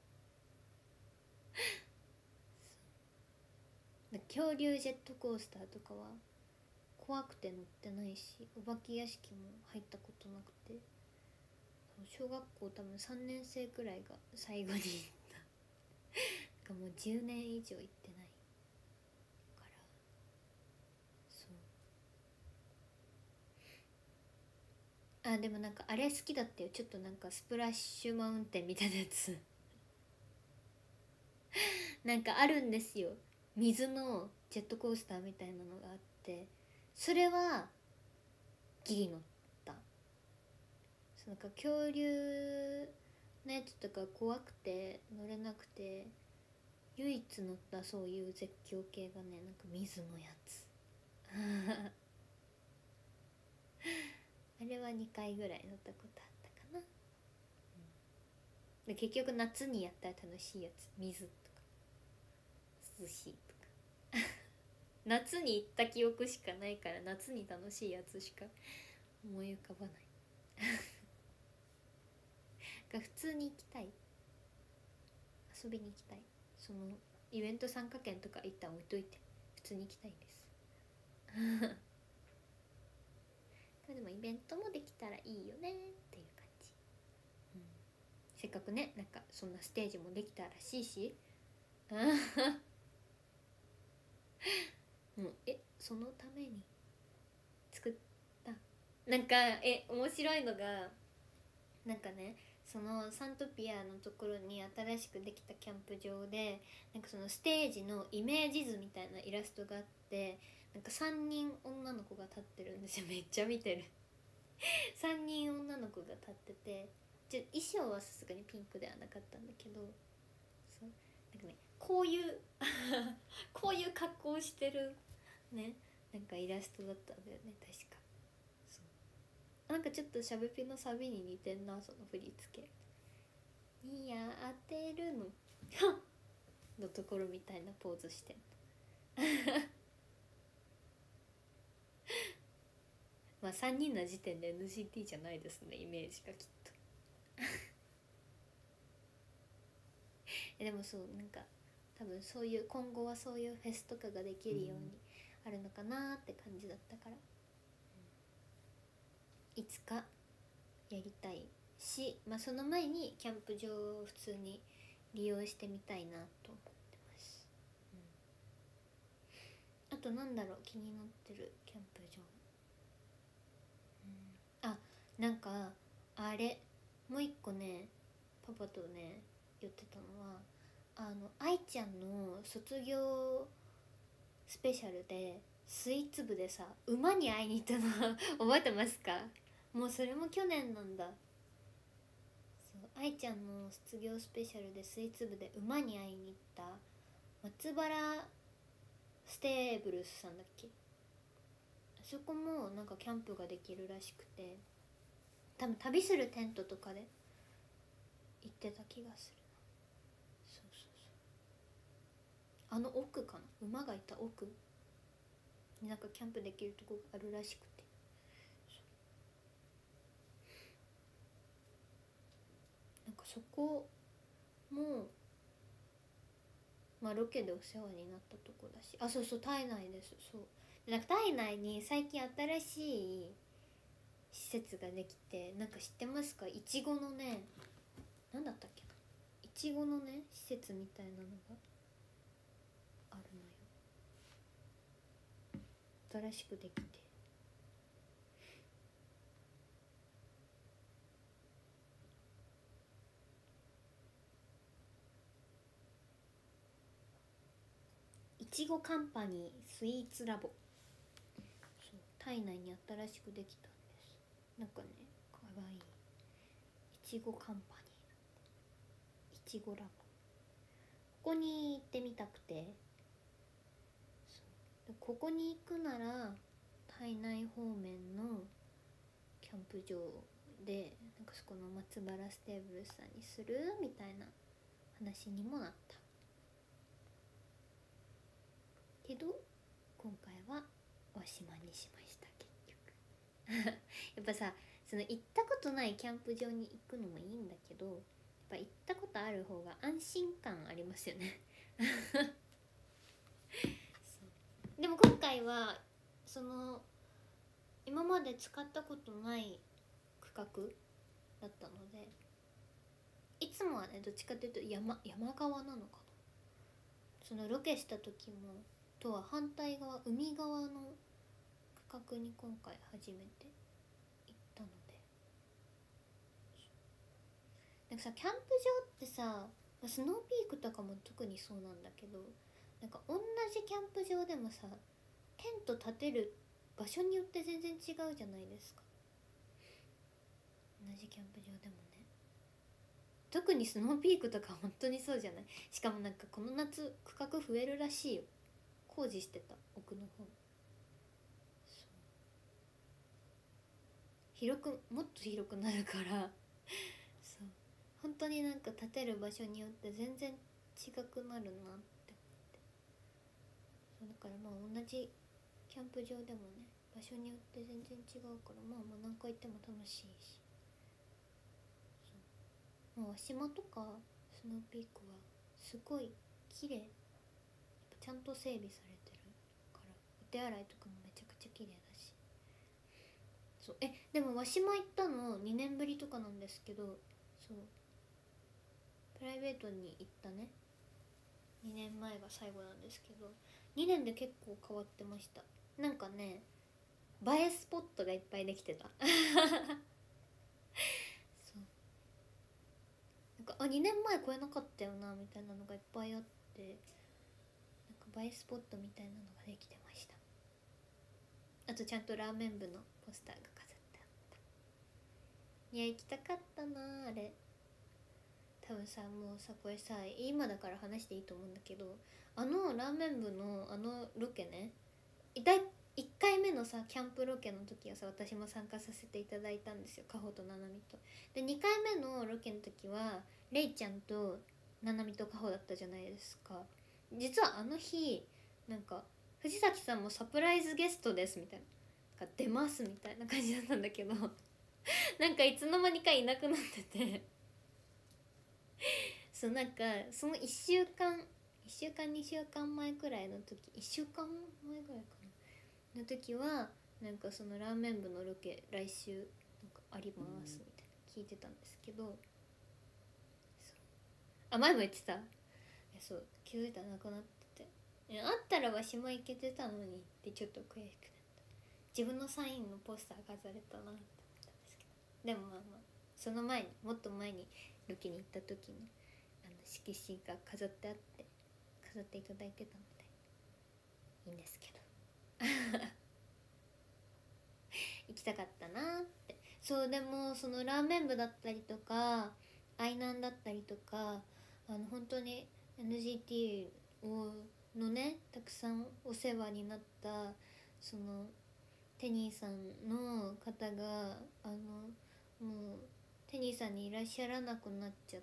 Speaker 1: った恐竜ジェットコースターとかは怖くて乗ってないし、お化け屋敷も入ったことなくて、小学校多分さんねん生くらいが最後に行ったなんかもうじゅうねん以上行ってないから、そう、あでもなんかあれ好きだったよ、ちょっとなんかスプラッシュマウンテンみたいなやつなんかあるんですよ、水のジェットコースターみたいなのがあって、それはギリ乗った。なんか恐竜のやつとか怖くて乗れなくて、唯一乗ったそういう絶叫系がね、なんか水のやつあれはにかいぐらい乗ったことあったかな、うん、で結局夏にやったら楽しいやつ、水とか涼しいとか夏に行った記憶しかないから、夏に楽しいやつしか思い浮かばないが普通に行きたい、遊びに行きたい、そのイベント参加券とか一旦置いといて普通に行きたいですでもイベントもできたらいいよねっていう感じ、うん、せっかくね、なんかそんなステージもできたらしいしもうえそのために作った、なんかえ面白いのが、なんかね、そのサントピアのところに新しくできたキャンプ場で、なんかそのステージのイメージ図みたいなイラストがあって、なんかさんにん女の子が立ってるんですよ、めっちゃ見てるさんにん女の子が立ってて、じゃ衣装はさすがにピンクではなかったんだけど、そうなんかね、こういうこういう格好をしてるね、なんかイラストだったんだよね確か。なんかちょっとシャベピのサビに似てんな、その振り付け。似合ってるののところみたいなポーズしてんまあさんにんの時点で エヌジーティー じゃないですね、イメージがきっとえでもそう、なんか多分そういう今後はそういうフェスとかができるように、 あるのかなって感じだったから、いつかやりたいし、まあその前にキャンプ場を普通に利用してみたいなと思ってます、うん、あとなんだろう気になってるキャンプ場、うん、あ、なんかあれもう一個ねパパとね言ってたのは、あの愛ちゃんの卒業スペシャルでスイーツ部でさ馬に会いに行ったの覚えてますか？もうそれも去年なんだ。そう愛ちゃんの卒業スペシャルでスイーツ部で馬に会いに行った松原ステーブルスさんだっけ、あそこもなんかキャンプができるらしくて、多分旅するテントとかで行ってた気がするな。そうそうそう、あの奥かな、馬がいた奥になんかキャンプできるとこがあるらしくて、なんかそこもまあロケでお世話になったとこだし、あ、そうそう、体内です。そうで、なんか体内に最近新しい施設ができて、なんか知ってますか？いちごのね、なんだったっけな、いちごのね施設みたいなのがあるのよ、新しくできて。いちごカンパニースイーツラボ、そう体内に新しくできたんです。なんかね、かわいいいちごカンパニー、いちごラボ、ここに行ってみたくて、そうここに行くなら体内方面のキャンプ場で、なんかそこの松原ステーブルスさんにするみたいな話にもなったけど、今回は輪島にしました結局やっぱさ、その行ったことないキャンプ場に行くのもいいんだけど、やっぱ行ったことある方が安心感ありますよねそうでも今回はその今まで使ったことない区画だったので、いつもはねどっちかというと山山側なのかな、そのロケした時もとは反対側、海側の区画に今回初めて行ったので、なんかさキャンプ場ってさ、スノーピークとかも特にそうなんだけど、なんか同じキャンプ場でもさテント立てる場所によって全然違うじゃないですか。同じキャンプ場でもね、特にスノーピークとか本当にそうじゃない？しかもなんかこの夏区画増えるらしいよ、工事してた奥の方。広く、もっと広くなるからそう本当になんか建てる場所によって全然違くなるなって思って、そうだからまあ同じキャンプ場でもね場所によって全然違うから、まあまあ何回行っても楽しいし、そう、まあ、島とかスノーピークはすごい綺麗、ちゃんと整備されてるからお手洗いとかもめちゃくちゃ綺麗だし、そう、えでも輪島行ったのにねんぶりとかなんですけど、そうプライベートに行ったねにねんまえが最後なんですけど、にねんで結構変わってました。なんかね映えスポットがいっぱいできてたそうなんかあにねんまえ超えなかったよなみたいなのがいっぱいあって、なんか映えスポットみたいなのができてました。あとちゃんとラーメン部のポスターが飾ってあった。いや行きたかったなあれ。多分さもうさこれさ今だから話していいと思うんだけど、あのラーメン部のあのロケね、いっかいめのさキャンプロケの時はさ私も参加させていただいたんですよ、かほとななみと。でにかいめのロケの時はれいちゃんとななみとかほだったじゃないですか。実はあの日なんか藤崎さんもサプライズゲストですみたいな、出ますみたいな感じだったんだけどなんかいつの間にかいなくなっててそうなんかそのいっしゅうかんいっしゅうかんにしゅうかんまえくらいの時、いっしゅうかんまえぐらいかの時はなんかそのラーメン部のロケ来週なんかありますみたいな聞いてたんですけど、そうあ前も言ってた、そう気づいたらなくなってて、あったらわしも行けてたのにってちょっと悔しくなった。自分のサインのポスター飾れたなって思ったんですけど、でもまあまあその前にもっと前にロケに行った時にあの色紙が飾ってあって飾っていただいてたのでいいんですけど行きたかったなって。そうでもそのラーメン部だったりとかアイナンだったりとかあの本当に エヌジーティー をのねたくさんお世話になったそのテニーさんの方があのもうテニーさんにいらっしゃらなくなっちゃって、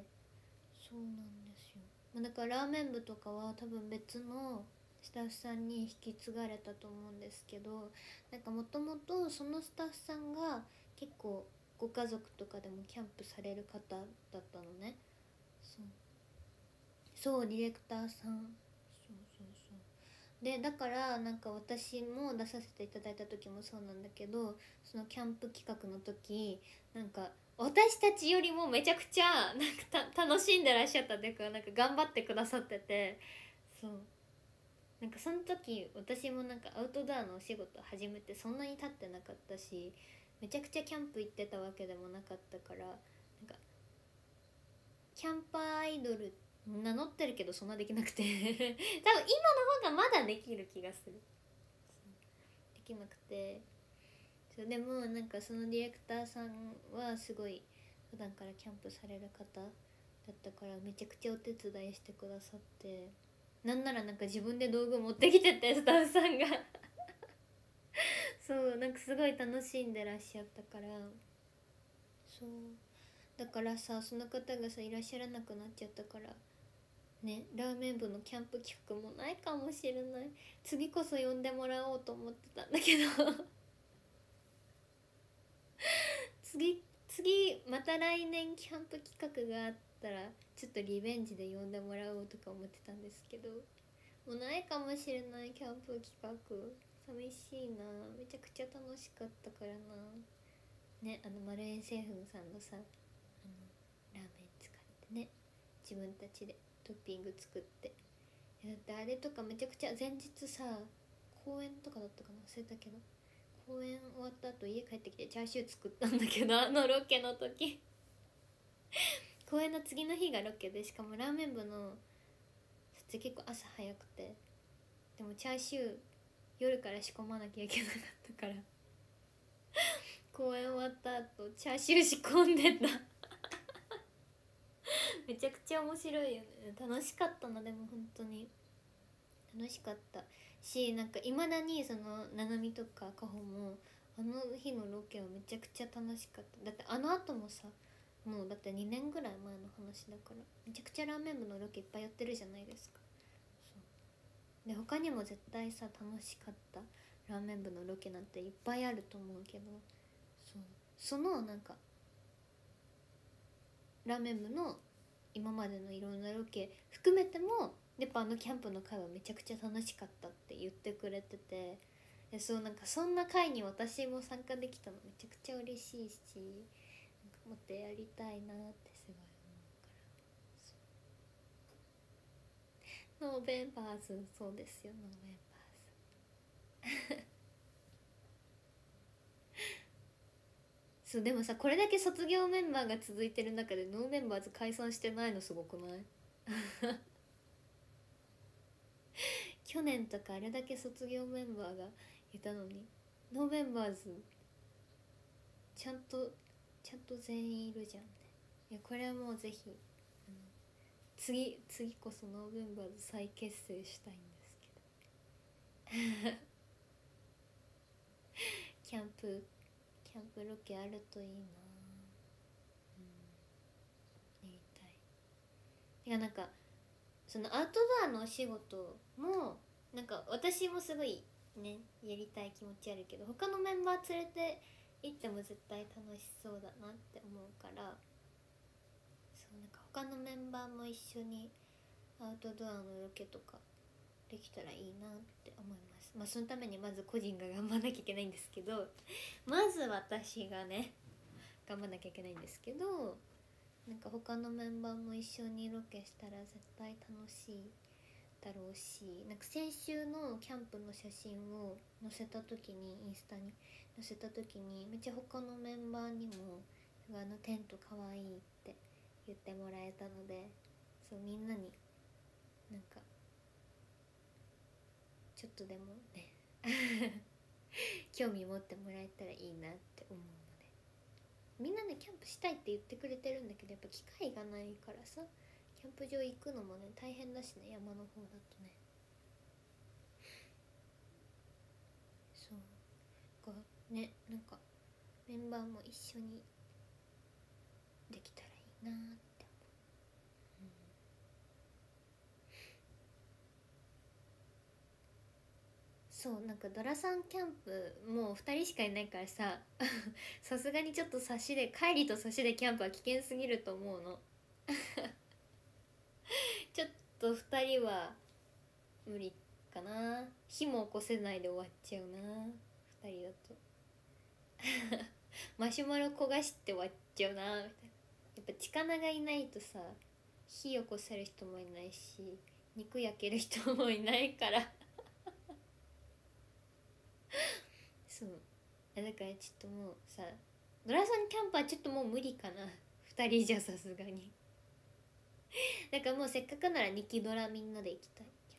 Speaker 1: そうなんですよ、まあ、だからラーメン部とかは多分別のスタッフさんに引き継がれたと思うんですけど、なんかもともとそのスタッフさんが結構ご家族とかでもキャンプされる方だったのね。そうそうディレクターさん、そうそうそうでだからなんか私も出させていただいた時もそうなんだけど、そのキャンプ企画の時なんか私たちよりもめちゃくちゃなんかた楽しんでらっしゃったっていうか、なんか頑張ってくださってて、そうなんかその時私もなんかアウトドアのお仕事始めてそんなに経ってなかったし、めちゃくちゃキャンプ行ってたわけでもなかったから、なんかキャンパーアイドル名乗ってるけどそんなできなくて多分今の方がまだできる気がする。できなくて、そうでもなんかそのディレクターさんはすごい普段からキャンプされる方だったからめちゃくちゃお手伝いしてくださって、なんならなんか自分で道具持ってきててスタッフさんがそうなんかすごい楽しんでらっしゃったから、そうだからさその方がさいらっしゃらなくなっちゃったからね、ラーメン部のキャンプ企画もないかもしれない。次こそ呼んでもらおうと思ってたんだけど次次また来年キャンプ企画があったらちょっとリベンジで呼んでもらおうとか思ってたんですけど、もうないかもしれない。キャンプ企画寂しいな。めちゃくちゃ楽しかったからなね。あのマルエン製粉さんのさあのラーメン使ってね自分たちでトッピング作って、だってあれとかめちゃくちゃ前日さ公演とかだったかな忘れたけど、公演終わった後家帰ってきてチャーシュー作ったんだけどあのロケの時公演の次の日がロケで、しかもラーメン部の撮影結構朝早くて、でもチャーシュー夜から仕込まなきゃいけなかったから公演終わった後チャーシュー仕込んでためちゃくちゃ面白いよね。楽しかったな。でも本当に楽しかったし、なんかいまだにそのななみとかかほもあの日のロケはめちゃくちゃ楽しかった。だってあの後もさもうだってにねんぐらい前の話だからめちゃくちゃラーメン部のロケいっぱいやってるじゃないですか。そうで他にも絶対さ楽しかったラーメン部のロケなんていっぱいあると思うけど、そうそのなんかラーメン部の今までのいろんなロケ含めてもやっぱあのキャンプの会はめちゃくちゃ楽しかったって言ってくれてて、でそうなんかそんな会に私も参加できたのめちゃくちゃ嬉しいし、なんかもっとやりたいなってすごい思うから。ノーベンバーズそうですよ、ノーベンバーズそうでもさこれだけ卒業メンバーが続いてる中でノーベンバーズ解散してないのすごくない去年とかあれだけ卒業メンバーがいたのにノーベンバーズちゃんとちゃんと全員いるじゃんね。いやこれはもうぜひ、うん、次次こそノーベンバーズ再結成したいんですけどキャンプキャンプロケあるといいな、うん、やりたい。いやなんかそのアウトドアのお仕事もなんか私もすごいねやりたい気持ちあるけど、他のメンバー連れて行っても絶対楽しそうだなって思うから、そうなんか他のメンバーも一緒にアウトドアのロケとかできたらいいなって思います。まあそのためにまず個人が頑張らなきゃいけないんですけどまず私がね頑張らなきゃいけないんですけど、なんか他のメンバーも一緒にロケしたら絶対楽しいだろうし、なんか先週のキャンプの写真を載せた時にインスタに載せた時にめっちゃ他のメンバーにも「あのテントかわいい」って言ってもらえたので、そうみんなになんかちょっとでもね興味持ってもらえたらいいなって思うので、みんなねキャンプしたいって言ってくれてるんだけど、やっぱ機会がないからさ、キャンプ場行くのもね大変だしね、山の方だとね。そうかね、なんかメンバーも一緒にできたらいいなって思う、うん、そうなんかドラさんキャンプもうふたりしかいないからささすがにちょっと差しで帰りと差しでキャンプは危険すぎると思うのちょっとふたりは無理かな、火も起こせないで終わっちゃうなふたりだとマシュマロ焦がして終わっちゃうなみたいな。やっぱ力がいないとさ、火起こせる人もいないし肉焼ける人もいないからそうだからちょっともうさ、ドラさんキャンプはちょっともう無理かなふたりじゃさすがにだからもうせっかくならにきドラみんなで行きたいキ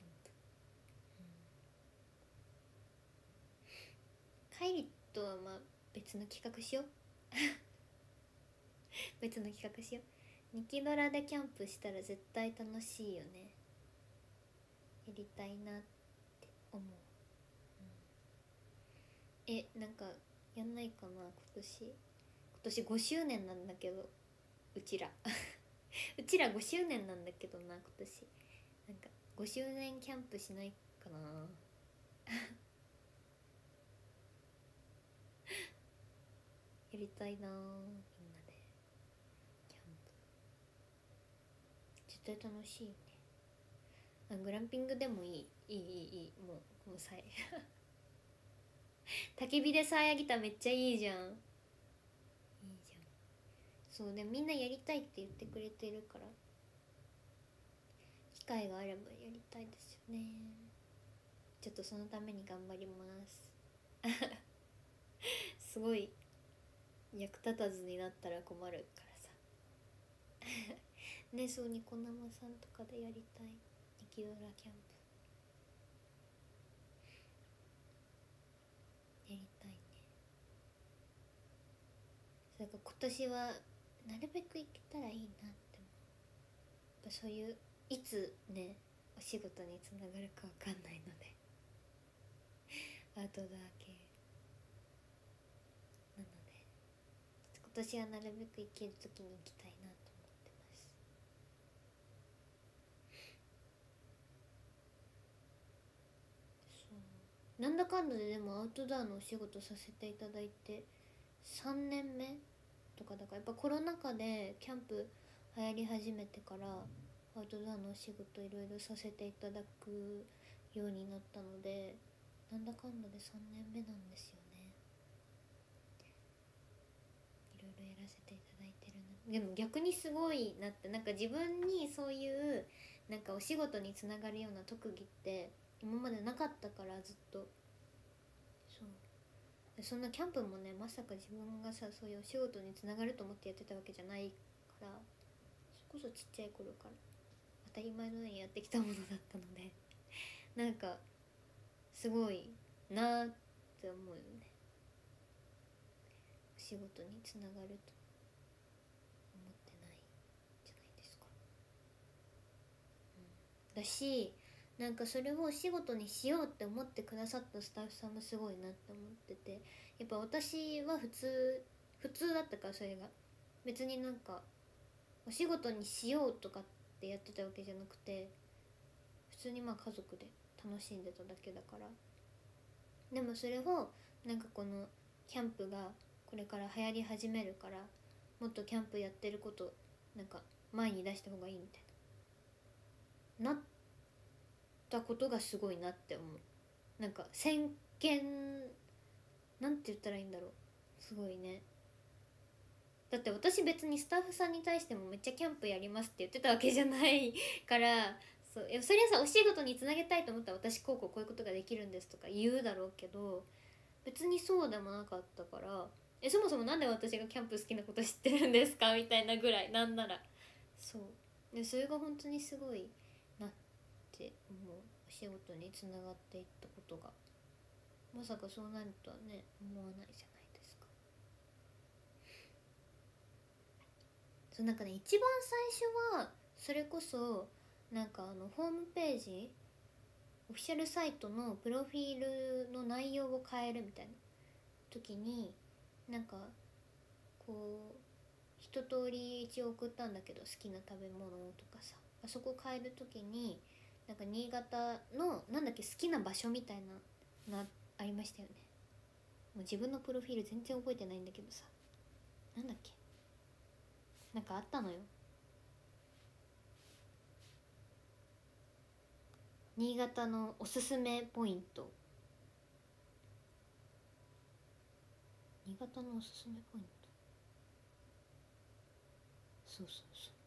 Speaker 1: ャンプ、うん、帰りとはまあ別の企画しよう別の企画しよう。にきドラでキャンプしたら絶対楽しいよね、やりたいなって思う、うん、えなんかやんないかな今年。今年ごしゅうねんなんだけどうちらうちらごしゅうねんなんだけどな今年。なんかごしゅうねんキャンプしないかなやりたいなみんなでキャンプ、絶対楽しいよね。あグランピングでもいいいいいいいい、もうもうさえ焚き火でさあやギターめっちゃいいじゃん、いいじゃん。そうでみんなやりたいって言ってくれてるから機会があればやりたいですよね。ちょっとそのために頑張りますすごい役立たずになったら困るからさね、そうニコ生さんとかでやりたいニキドラキャンプやりたいね。それから今年はなるべく行けたらいいなって思う。やっぱそういういつねお仕事につながるかわかんないのでアウトドア系なので今年はなるべく行ける時に行きたいなと思ってます。そうなんだかんだででもアウトドアのお仕事させていただいてさんねんめとかだから、やっぱコロナ禍でキャンプ流行り始めてからアウトドアのお仕事いろいろさせていただくようになったので、なんだかんだでさんねんめなんですよね。いろいろやらせていただいてるな。でも逆にすごいなって、なんか自分にそういうなんかお仕事につながるような特技って今までなかったから、ずっとそうそんなキャンプもね、まさか自分がさそういうお仕事につながると思ってやってたわけじゃないから、それこそちっちゃい頃から当たり前のようにやってきたものだったのでなんかすごいなーって思うよね、お仕事につながると思ってないじゃないですか、うん、だしなんかそれをお仕事にしようって思ってくださったスタッフさんもすごいなって思ってて、やっぱ私は普通普通だったから、それが別になんかお仕事にしようとかってやってたわけじゃなくて、普通にまあ家族で楽しんでただけだから。でもそれをなんかこのキャンプがこれから流行り始めるから、もっとキャンプやってることなんか前に出した方がいいみたいななったことがすごいなって思う。なんか先見、なんて言ったらいいんだろう、すごいね。だって私別にスタッフさんに対してもめっちゃキャンプやりますって言ってたわけじゃないからそういやそれはさお仕事につなげたいと思ったら私こうこうこういうことができるんですとか言うだろうけど別にそうでもなかったからえそもそもなんで私がキャンプ好きなこと知ってるんですかみたいなぐらいなんならそうでそれが本当にすごいなって思う。お仕事につながっていったことがまさかそうなるとはね思わないじゃないですか。そうなんかね一番最初はそれこそなんかあのホームページオフィシャルサイトのプロフィールの内容を変えるみたいな時になんかこう一通り一応送ったんだけど好きな食べ物とかさあそこ変える時になんか新潟のなんだっけ好きな場所みたいななありましたよね。もう自分のプロフィール全然覚えてないんだけどさなんだっけなんかあったのよ。新潟のおすすめポイント新潟のおすすめポイントそうそう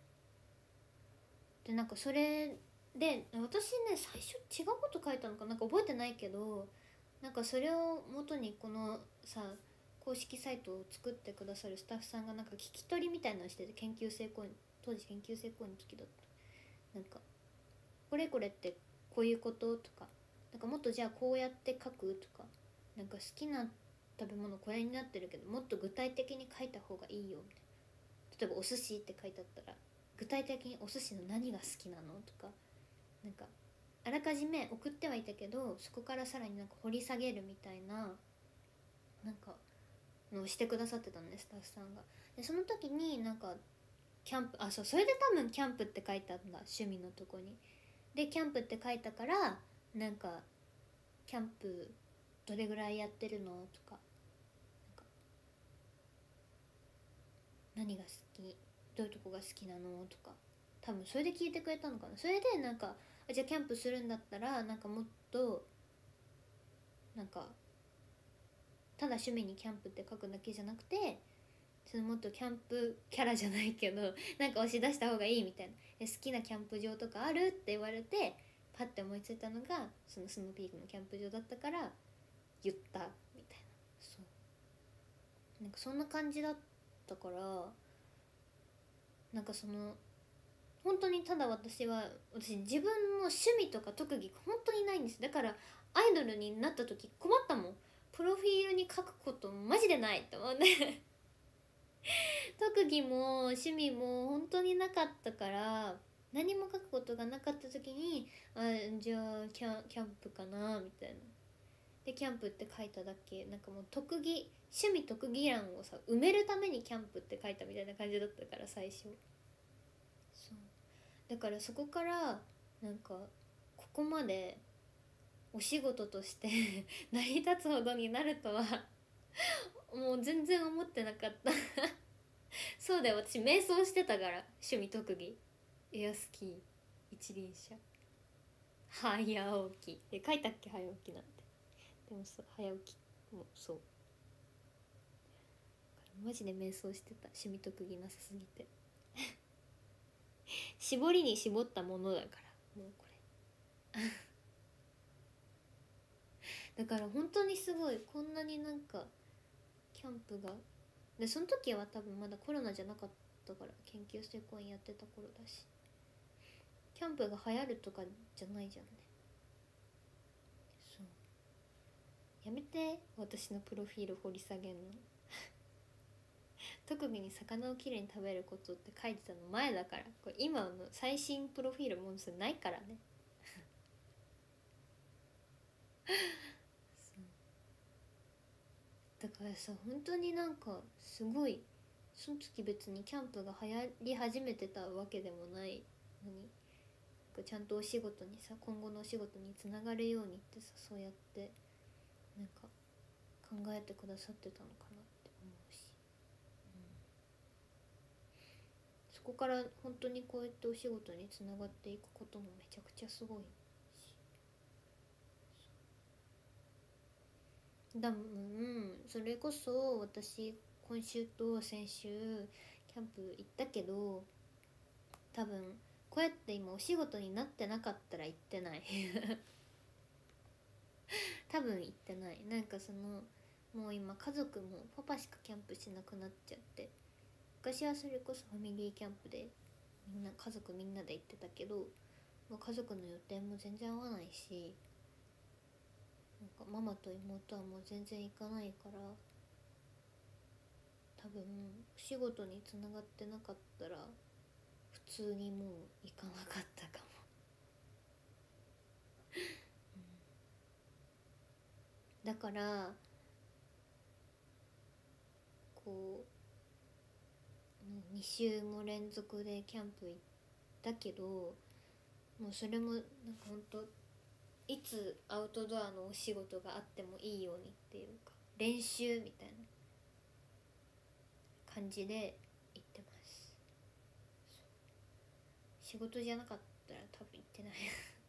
Speaker 1: そうでなんかそれで私ね最初違うこと書いたのかなんか覚えてないけどなんかそれを元にこのさ公式サイトを作ってくださるスタッフさんがなんか聞き取りみたいなのしてて研究生講演当時研究生講演の時だったなんかこれこれってこういうこととかなんかもっとじゃあこうやって書くとかなんか好きな食べ物これになってるけどもっと具体的に書いた方がいいよみたいな。例えばお寿司って書いてあったら具体的にお寿司の何が好きなのとかなんかあらかじめ送ってはいたけどそこからさらになんか掘り下げるみたいななんかのをしてくださってたのねスタッフさんが。でその時になんかキャンプあそうそれで多分キャンプって書いてあったんだ趣味のとこに。でキャンプって書いたからなんかキャンプどれぐらいやってるのとかなんか何が好きどういうとこが好きなのとか多分それで聞いてくれたのかな。それでなんかじゃあキャンプするんだったらなんかもっとなんかただ趣味にキャンプって書くだけじゃなくてそのもっとキャンプキャラじゃないけどなんか押し出した方がいいみたいなえ好きなキャンプ場とかあるって言われてパッて思いついたのがそのスノーピークのキャンプ場だったから言ったみたいな。そうなんかそんな感じだったからなんかその本当にただ私は私自分の趣味とか特技本当にないんです。だからアイドルになった時困ったもん。プロフィールに書くことマジでないって思って特技も趣味も本当になかったから何も書くことがなかった時にあじゃあキャキャンプかなみたいなでキャンプって書いただけなんかもう特技趣味特技欄をさ埋めるためにキャンプって書いたみたいな感じだったから最初そうだからそこからなんかここまでお仕事として成り立つほどになるとはもう全然思ってなかったそうだよ私瞑想してたから趣味特技エアスキー一輪車早起きえ書いたっけ早起きなんてでもそう早起きもそうマジで瞑想してた趣味特技なさすぎて絞りに絞ったものだからもうこれだから本当にすごいこんなになんかキャンプがでその時は多分まだコロナじゃなかったから研究生講演やってた頃だしキャンプが流行るとかじゃないじゃんね。そうやめて私のプロフィール掘り下げんの特技に魚をきれいに食べることって書いてたの前だからこれ今の最新プロフィールもうそれないからねだからさ本当になんかすごいその時別にキャンプが流行り始めてたわけでもないのになんかちゃんとお仕事にさ今後のお仕事につながるようにってさそうやってなんか考えてくださってたのかなって思うし、うん、そこから本当にこうやってお仕事につながっていくこともめちゃくちゃすごいし多分それこそ私今週と先週キャンプ行ったけど、多分こうやって今お仕事になってなかったら行ってない多分行ってない。なんかそのもう今家族もパパしかキャンプしなくなっちゃって、昔はそれこそファミリーキャンプでみんな家族みんなで行ってたけど、もう家族の予定も全然合わないし、なんかママと妹はもう全然行かないから、多分仕事につながってなかったら普通にもう行かなかったかもうん、だからこうに週も連続でキャンプ行ったけど、もうそれもなんかほんといつアウトドアのお仕事があってもいいようにっていうか、練習みたいな感じで行ってます。仕事じゃなかったら多分行ってない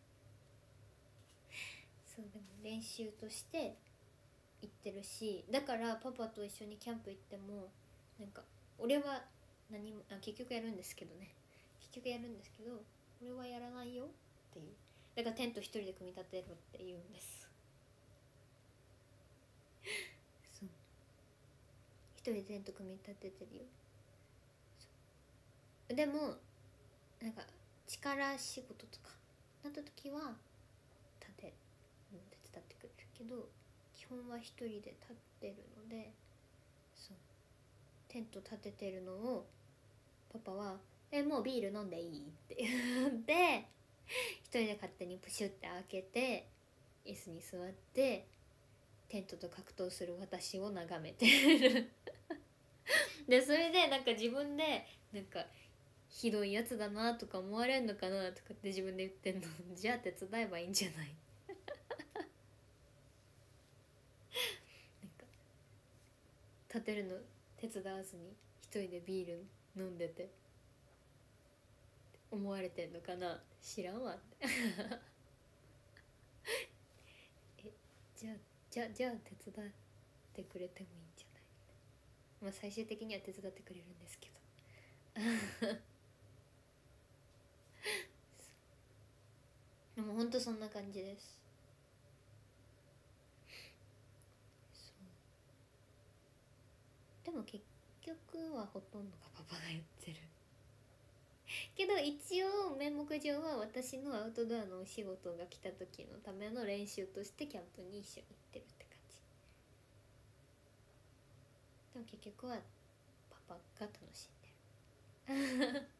Speaker 1: そうでも練習として行ってるし、だからパパと一緒にキャンプ行ってもなんか俺は何もあ結局やるんですけどね結局やるんですけど俺はやらないよっていう。だからテント一人で組み立てろって言うんですそう、一人でテント組み立ててるよ。でもなんか力仕事とかなった時は立てるの手伝ってくれるけど、基本は一人で立ってるので、そうテント立ててるのをパパは「えもうビール飲んでいい?」って言って一人で勝手にプシュって開けて椅子に座ってテントと格闘する私を眺めてるでそれでなんか自分でなんかひどいやつだなとか思われんのかなとかって自分で言ってんのじゃあ手伝えばいいんじゃないなんか立てるの手伝わずに一人でビール飲んでて思われてんのかな、知らんわってえじゃあじゃあじゃあ手伝ってくれてもいいんじゃない。まあ最終的には手伝ってくれるんですけどでもほんとそんな感じです。でも結局はほとんどがパパがやってるけど一応名目上は私のアウトドアのお仕事が来た時のための練習としてキャンプに一緒に行ってるって感じ。でも結局はパパが楽しんでる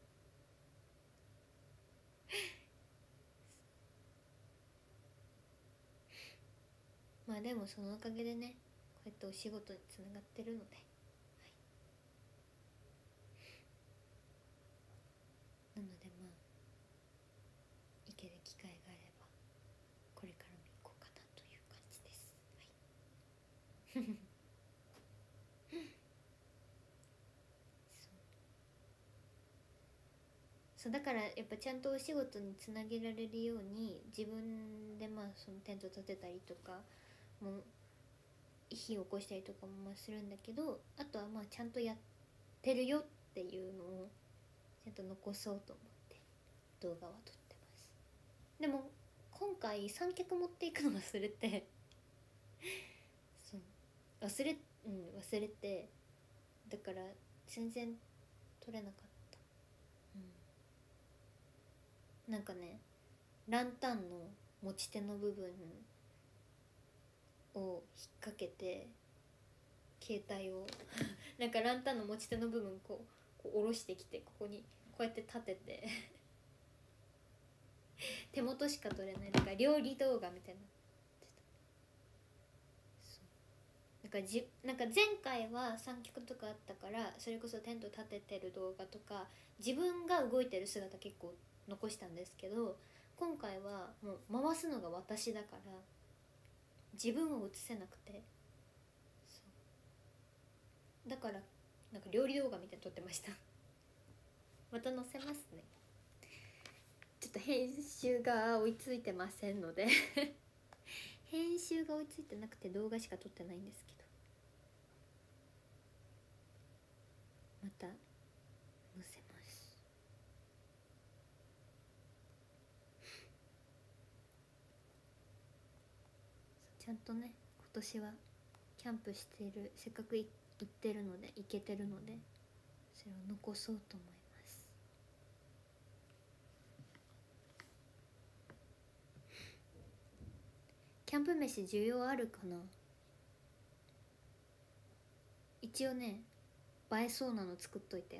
Speaker 1: まあでもそのおかげでねこうやってお仕事につながってるので、はい、なのでまあ行ける機会があればこれからも行こうかなという感じです、はいそうだからやっぱちゃんとお仕事につなげられるように自分でまあそのテント立てたりとかも火を起こしたりとかもまあするんだけど、あとはまあちゃんとやってるよっていうのをちゃんと残そうと思って動画は撮ってます。でも今回三脚持っていくの忘れてそう忘れうん忘れてだから全然撮れなかった。うんなんかねランタンの持ち手の部分を引っ掛けて携帯をなんかランタンの持ち手の部分こうこう下ろしてきてここにこうやって立てて手元しか撮れないなんか料理動画みたいななんかじなんか前回は三脚とかあったからそれこそテント立ててる動画とか自分が動いてる姿結構残したんですけど、今回はもう回すのが私だから自分を映せなくて、そうだからなんか料理動画みたいに撮ってましたまた載せますね。ちょっと編集が追いついてませんので編編集が追いついてなくて動画しか撮ってないんですけど、また載せます。ちゃんとね今年はキャンプしている、せっかく行ってるので行けてるのでそれを残そうと思います。キャンプ飯需要あるかな。一応ね映えそうなの作っといたよ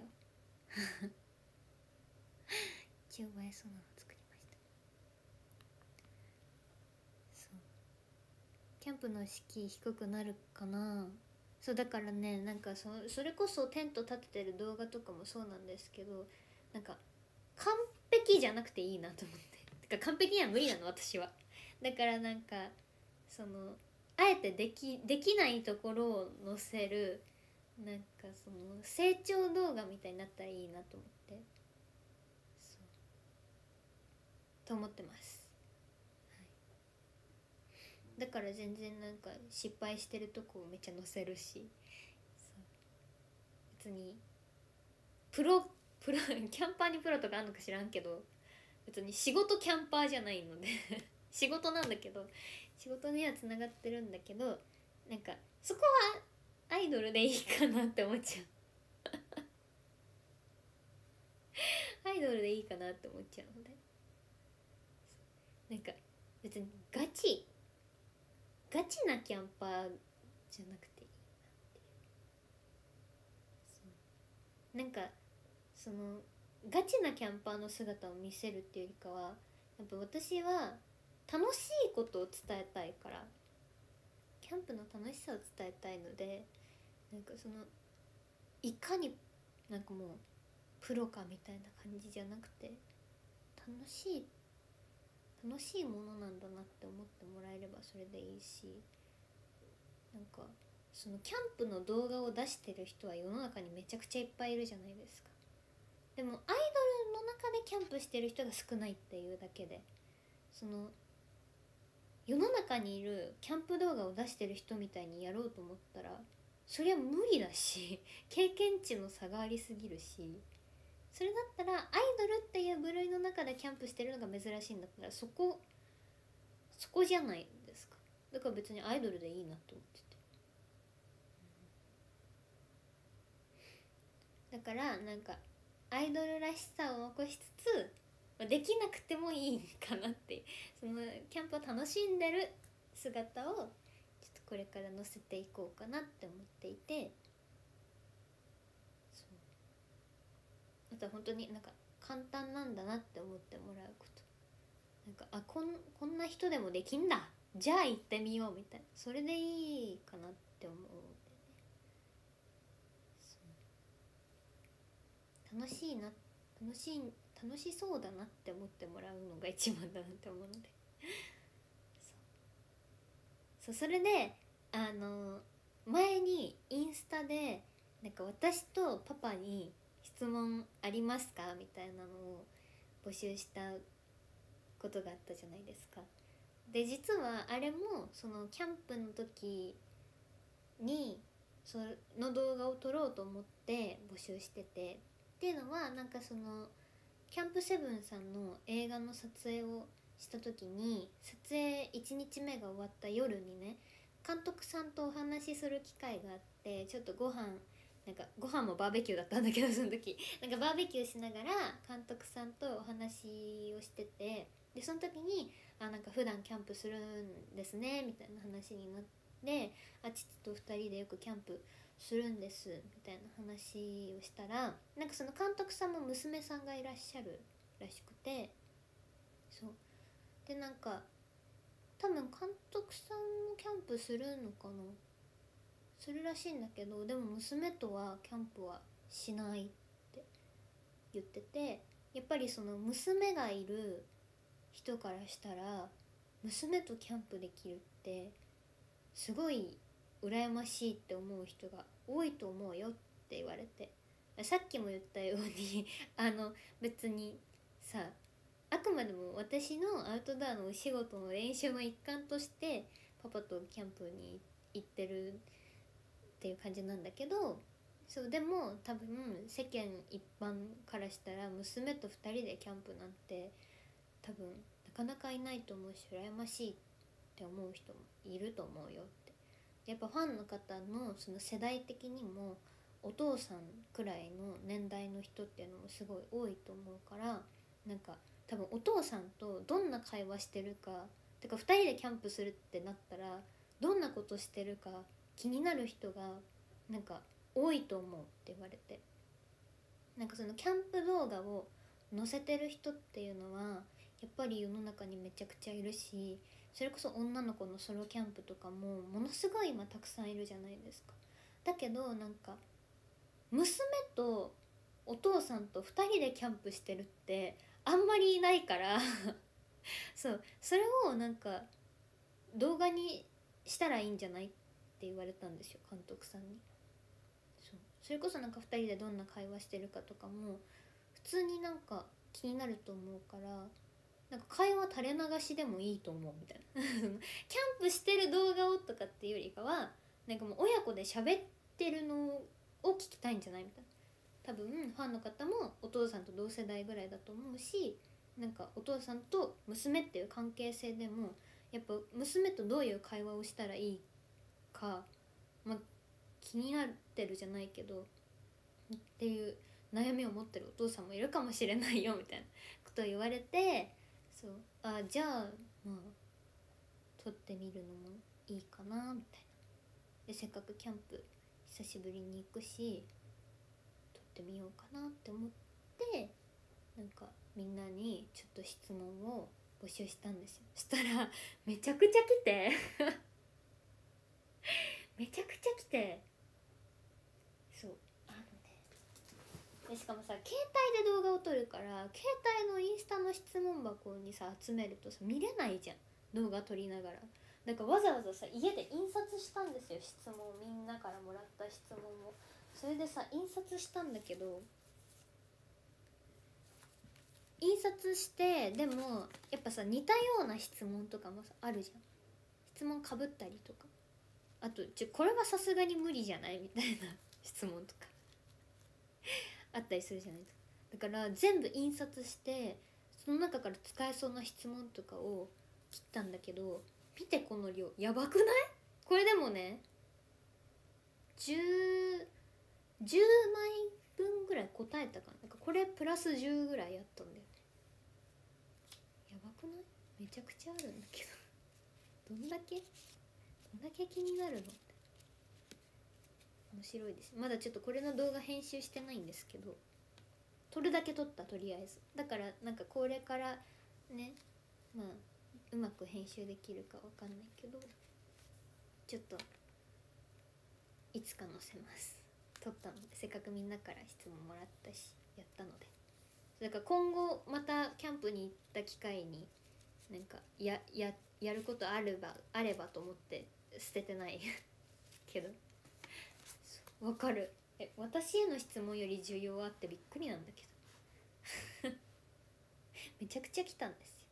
Speaker 1: 一応映えそうなの作りました。そうキャンプの敷居低くなるかな。そうだからね、なんか そ, それこそテント立ててる動画とかもそうなんですけど、なんか完璧じゃなくていいなと思って。てか完璧には無理なの私は。だからなんかそのあえてできできないところを載せる、なんかその成長動画みたいになったらいいなと思って、そうと思ってます、はい、だから全然なんか失敗してるとこをめっちゃ載せるし、そう別にプロプロキャンパーにプロとかあるのか知らんけど、別に仕事キャンパーじゃないので仕事なんだけど、仕事にはつながってるんだけど、なんかそこはアイドルでいいかなって思っちゃうアイドルでいいかなって思っちゃうので、なんか別にガチガチなキャンパーじゃなくていいなっていう。そうなんかそのガチなキャンパーの姿を見せるっていうよりかは、やっぱ私は楽しいことを伝えたいから、キャンプの楽しさを伝えたいので、なんかそのいかになんかもうプロかみたいな感じじゃなくて、楽しい楽しいものなんだなって思ってもらえればそれでいいし、なんかそのキャンプの動画を出してる人は世の中にめちゃくちゃいっぱいいるじゃないですか。でもアイドルの中でキャンプしてる人が少ないっていうだけで、その世の中にいるキャンプ動画を出してる人みたいにやろうと思ったらそりゃ無理だし、経験値の差がありすぎるし、それだったらアイドルっていう部類の中でキャンプしてるのが珍しいんだったらそこそこじゃないですか。だから別にアイドルでいいなと思ってて、だからなんかアイドルらしさを残しつつできなくてもいいかなって、そのキャンプを楽しんでる姿をちょっとこれから載せていこうかなって思っていて、そうあとは本当になんか簡単なんだなって思ってもらうこと、なんかあこんこんな人でもできんだ、じゃあ行ってみようみたいな、それでいいかなって思う。楽しいな楽しい楽しそうだなって思ってもらうのが一番だなって思うのでそう、それであの前にインスタでなんか私とパパに質問ありますかみたいなのを募集したことがあったじゃないですか。で実はあれもそのキャンプの時にその動画を撮ろうと思って募集してて、っていうのはなんかそのキャンプセブンさんの映画の撮影をした時に、撮影いちにちめが終わった夜にね監督さんとお話しする機会があって、ちょっとご飯なんかご飯もバーベキューだったんだけど、その時なんかバーベキューしながら監督さんとお話をしてて、でその時にあなんか普段キャンプするんですねみたいな話になって、あ父とふたりでよくキャンプするんですみたいな話をしたら、なんかその監督さんも娘さんがいらっしゃるらしくて、そうでなんか多分監督さんもキャンプするのかな、するらしいんだけど、でも娘とはキャンプはしないって言ってて、やっぱりその娘がいる人からしたら娘とキャンプできるってすごい羨ましいって思う人が多いと思うよって言われて、さっきも言ったようにあの別にさあくまでも私のアウトドアのお仕事の練習の一環としてパパとキャンプに行ってるっていう感じなんだけど、そうでも多分世間一般からしたら娘とふたりでキャンプなんて多分なかなかいないと思うし、羨ましいって思う人もいると思うよって。やっぱファンの方のその世代的にもお父さんくらいの年代の人っていうのもすごい多いと思うから、なんか多分お父さんとどんな会話してるか、てかふたりでキャンプするってなったらどんなことしてるか気になる人がなんか多いと思うって言われて、なんかそのキャンプ動画を載せてる人っていうのはやっぱり世の中にめちゃくちゃいるし、それこそ女の子のソロキャンプとかもものすごい今たくさんいるじゃないですか。だけどなんか娘とお父さんとふたりでキャンプしてるってあんまりいないからそうそれをなんか動画にしたらいいんじゃないって言われたんですよ、監督さんに。そうそれこそなんかふたりでどんな会話してるかとかも普通になんか気になると思うから、なんか会話垂れ流しでもいいと思うみたいなキャンプしてる動画をとかっていうよりかはなんかもう親子で喋ってるのを聞きたいんじゃないみたいな。多分ファンの方もお父さんと同世代ぐらいだと思うし、なんかお父さんと娘っていう関係性でもやっぱ娘とどういう会話をしたらいいか、まあ、気になってるじゃないけどっていう悩みを持ってるお父さんもいるかもしれないよみたいなことを言われて、そうあじゃあまあ撮ってみるのもいいかなみたいな。でせっかくキャンプ久しぶりに行くし撮ってみようかなって思って、なんかみんなにちょっと質問を募集したんですよ。そしたらめちゃくちゃ来てめちゃくちゃ来て、そうあのねでしかもさ携帯で動画を撮るから携帯のインスタの質問箱にさ集めるとさ見れないじゃん、動画撮りながら。だからわざわざさ家で印刷したんですよ、質問、みんなからもらった質問を。それでさ印刷したんだけど、印刷してでもやっぱさ似たような質問とかもさあるじゃん、質問かぶったりとか、あとちょこれはさすがに無理じゃないみたいな質問とかあったりするじゃないですか。だから全部印刷してその中から使えそうな質問とかを切ったんだけど、見てこの量やばくない？これでもねじゅう、じゅうまいぶんぐらい答えたかな。なんかこれプラスじゅうぐらいやったんだよね。やばくない？めちゃくちゃあるんだけどどんだけどんだけ気になるのって面白いです。まだちょっとこれの動画編集してないんですけど、撮るだけ撮った、とりあえず。だからなんかこれからね、まあうまく編集できるかわかんないけど、ちょっといつか載せます。撮ったので、せっかくみんなから質問もらったしやったので。だから今後またキャンプに行った機会になんかやややることあればあればと思って捨ててないけど、わかる。え私への質問より需要あってびっくりなんだけどめちゃくちゃ来たんですよ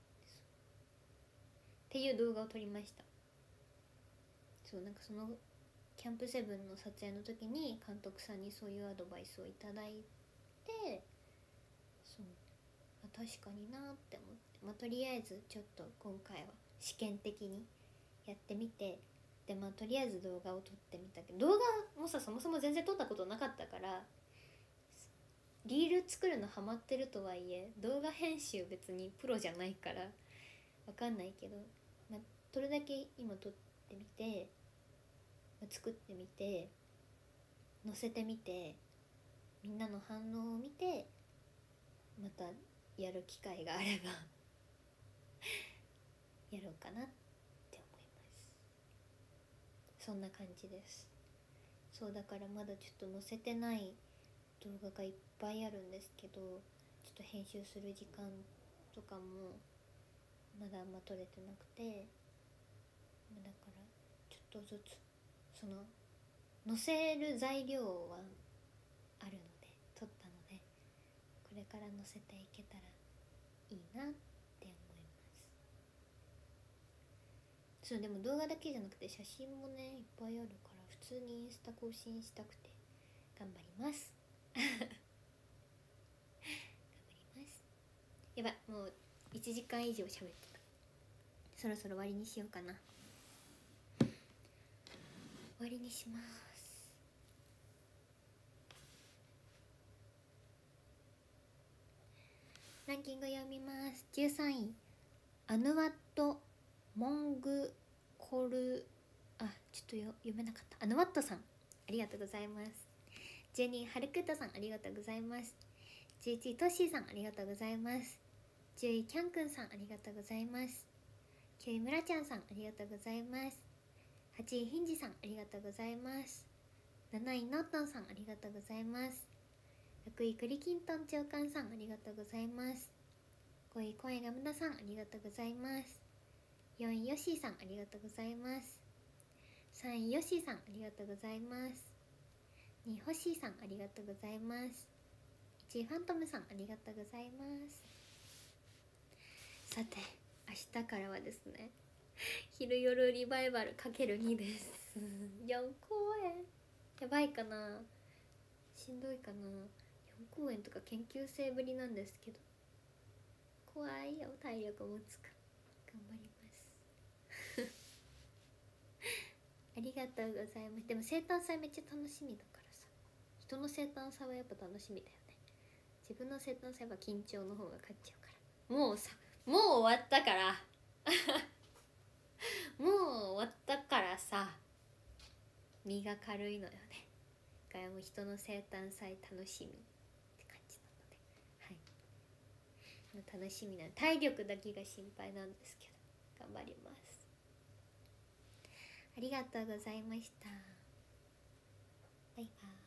Speaker 1: っていう動画を撮りました。そうなんかそのキャンプセブンの撮影の時に監督さんにそういうアドバイスをいただいて、そうあ確かになって思って、まあ、とりあえずちょっと今回は試験的にやってみて、でまあとりあえず動画を撮ってみたけど、動画もさそもそも全然撮ったことなかったからリール作るのハマってるとはいえ動画編集別にプロじゃないからわかんないけど、まあ、撮るだけ今撮ってみて、まあ、作ってみて載せてみてみんなの反応を見てまたやる機会があればやろうかなって思います。そんな感じです。そうだからまだちょっと載せてない動画がいっぱいあるんですけど、ちょっと編集する時間とかもまだあんま取れてなくて、だからちょっとずつその載せる材料はあるので撮ったので、これから載せていけたらいいなって思います。 そうでも動画だけじゃなくて写真もねいっぱいあるから普通にインスタ更新したくて頑張ります頑張ります。やばいもういちじかん以上喋ってた。そろそろ終わりにしようかな。終わりにします。ランキング読みます。じゅうさんいアヌワット・モングコル、あちょっとよ読めなかった。アヌワットさんありがとうございます。じゅうにいハルクットさんありがとうございます。じゅういちいトッシーさんありがとうございます。じゅういキャンくんさんありがとうございます。きゅういムラちゃんさんありがとうございます。はちいヒンジさんありがとうございます。なないノットンさんありがとうございます。ろくいクリキントン長官さんありがとうございます。ごい声がむださんありがとうございます。よんいヨッシーさんありがとうございます。さんいヨッシーさんありがとうございます。にいホッシーさんありがとうございます。いちいファントムさんありがとうございます。さて明日からはですね昼夜リバイバル かけるに ですよん公演やばいかな、しんどいかな。よん公演とか研究生ぶりなんですけど怖いよ、体力持つか。頑張りますありがとうございます。でも生誕祭めっちゃ楽しみだからさ、人の生誕祭はやっぱ楽しみだよね。自分の生誕祭は緊張の方が勝っちゃうから。もうさもう終わったからもう終わったからさ身が軽いのよね。だからもう人の生誕祭楽しみって感じなので、はい楽しみな、体力だけが心配なんですけど頑張ります。ありがとうございました。バイバイ。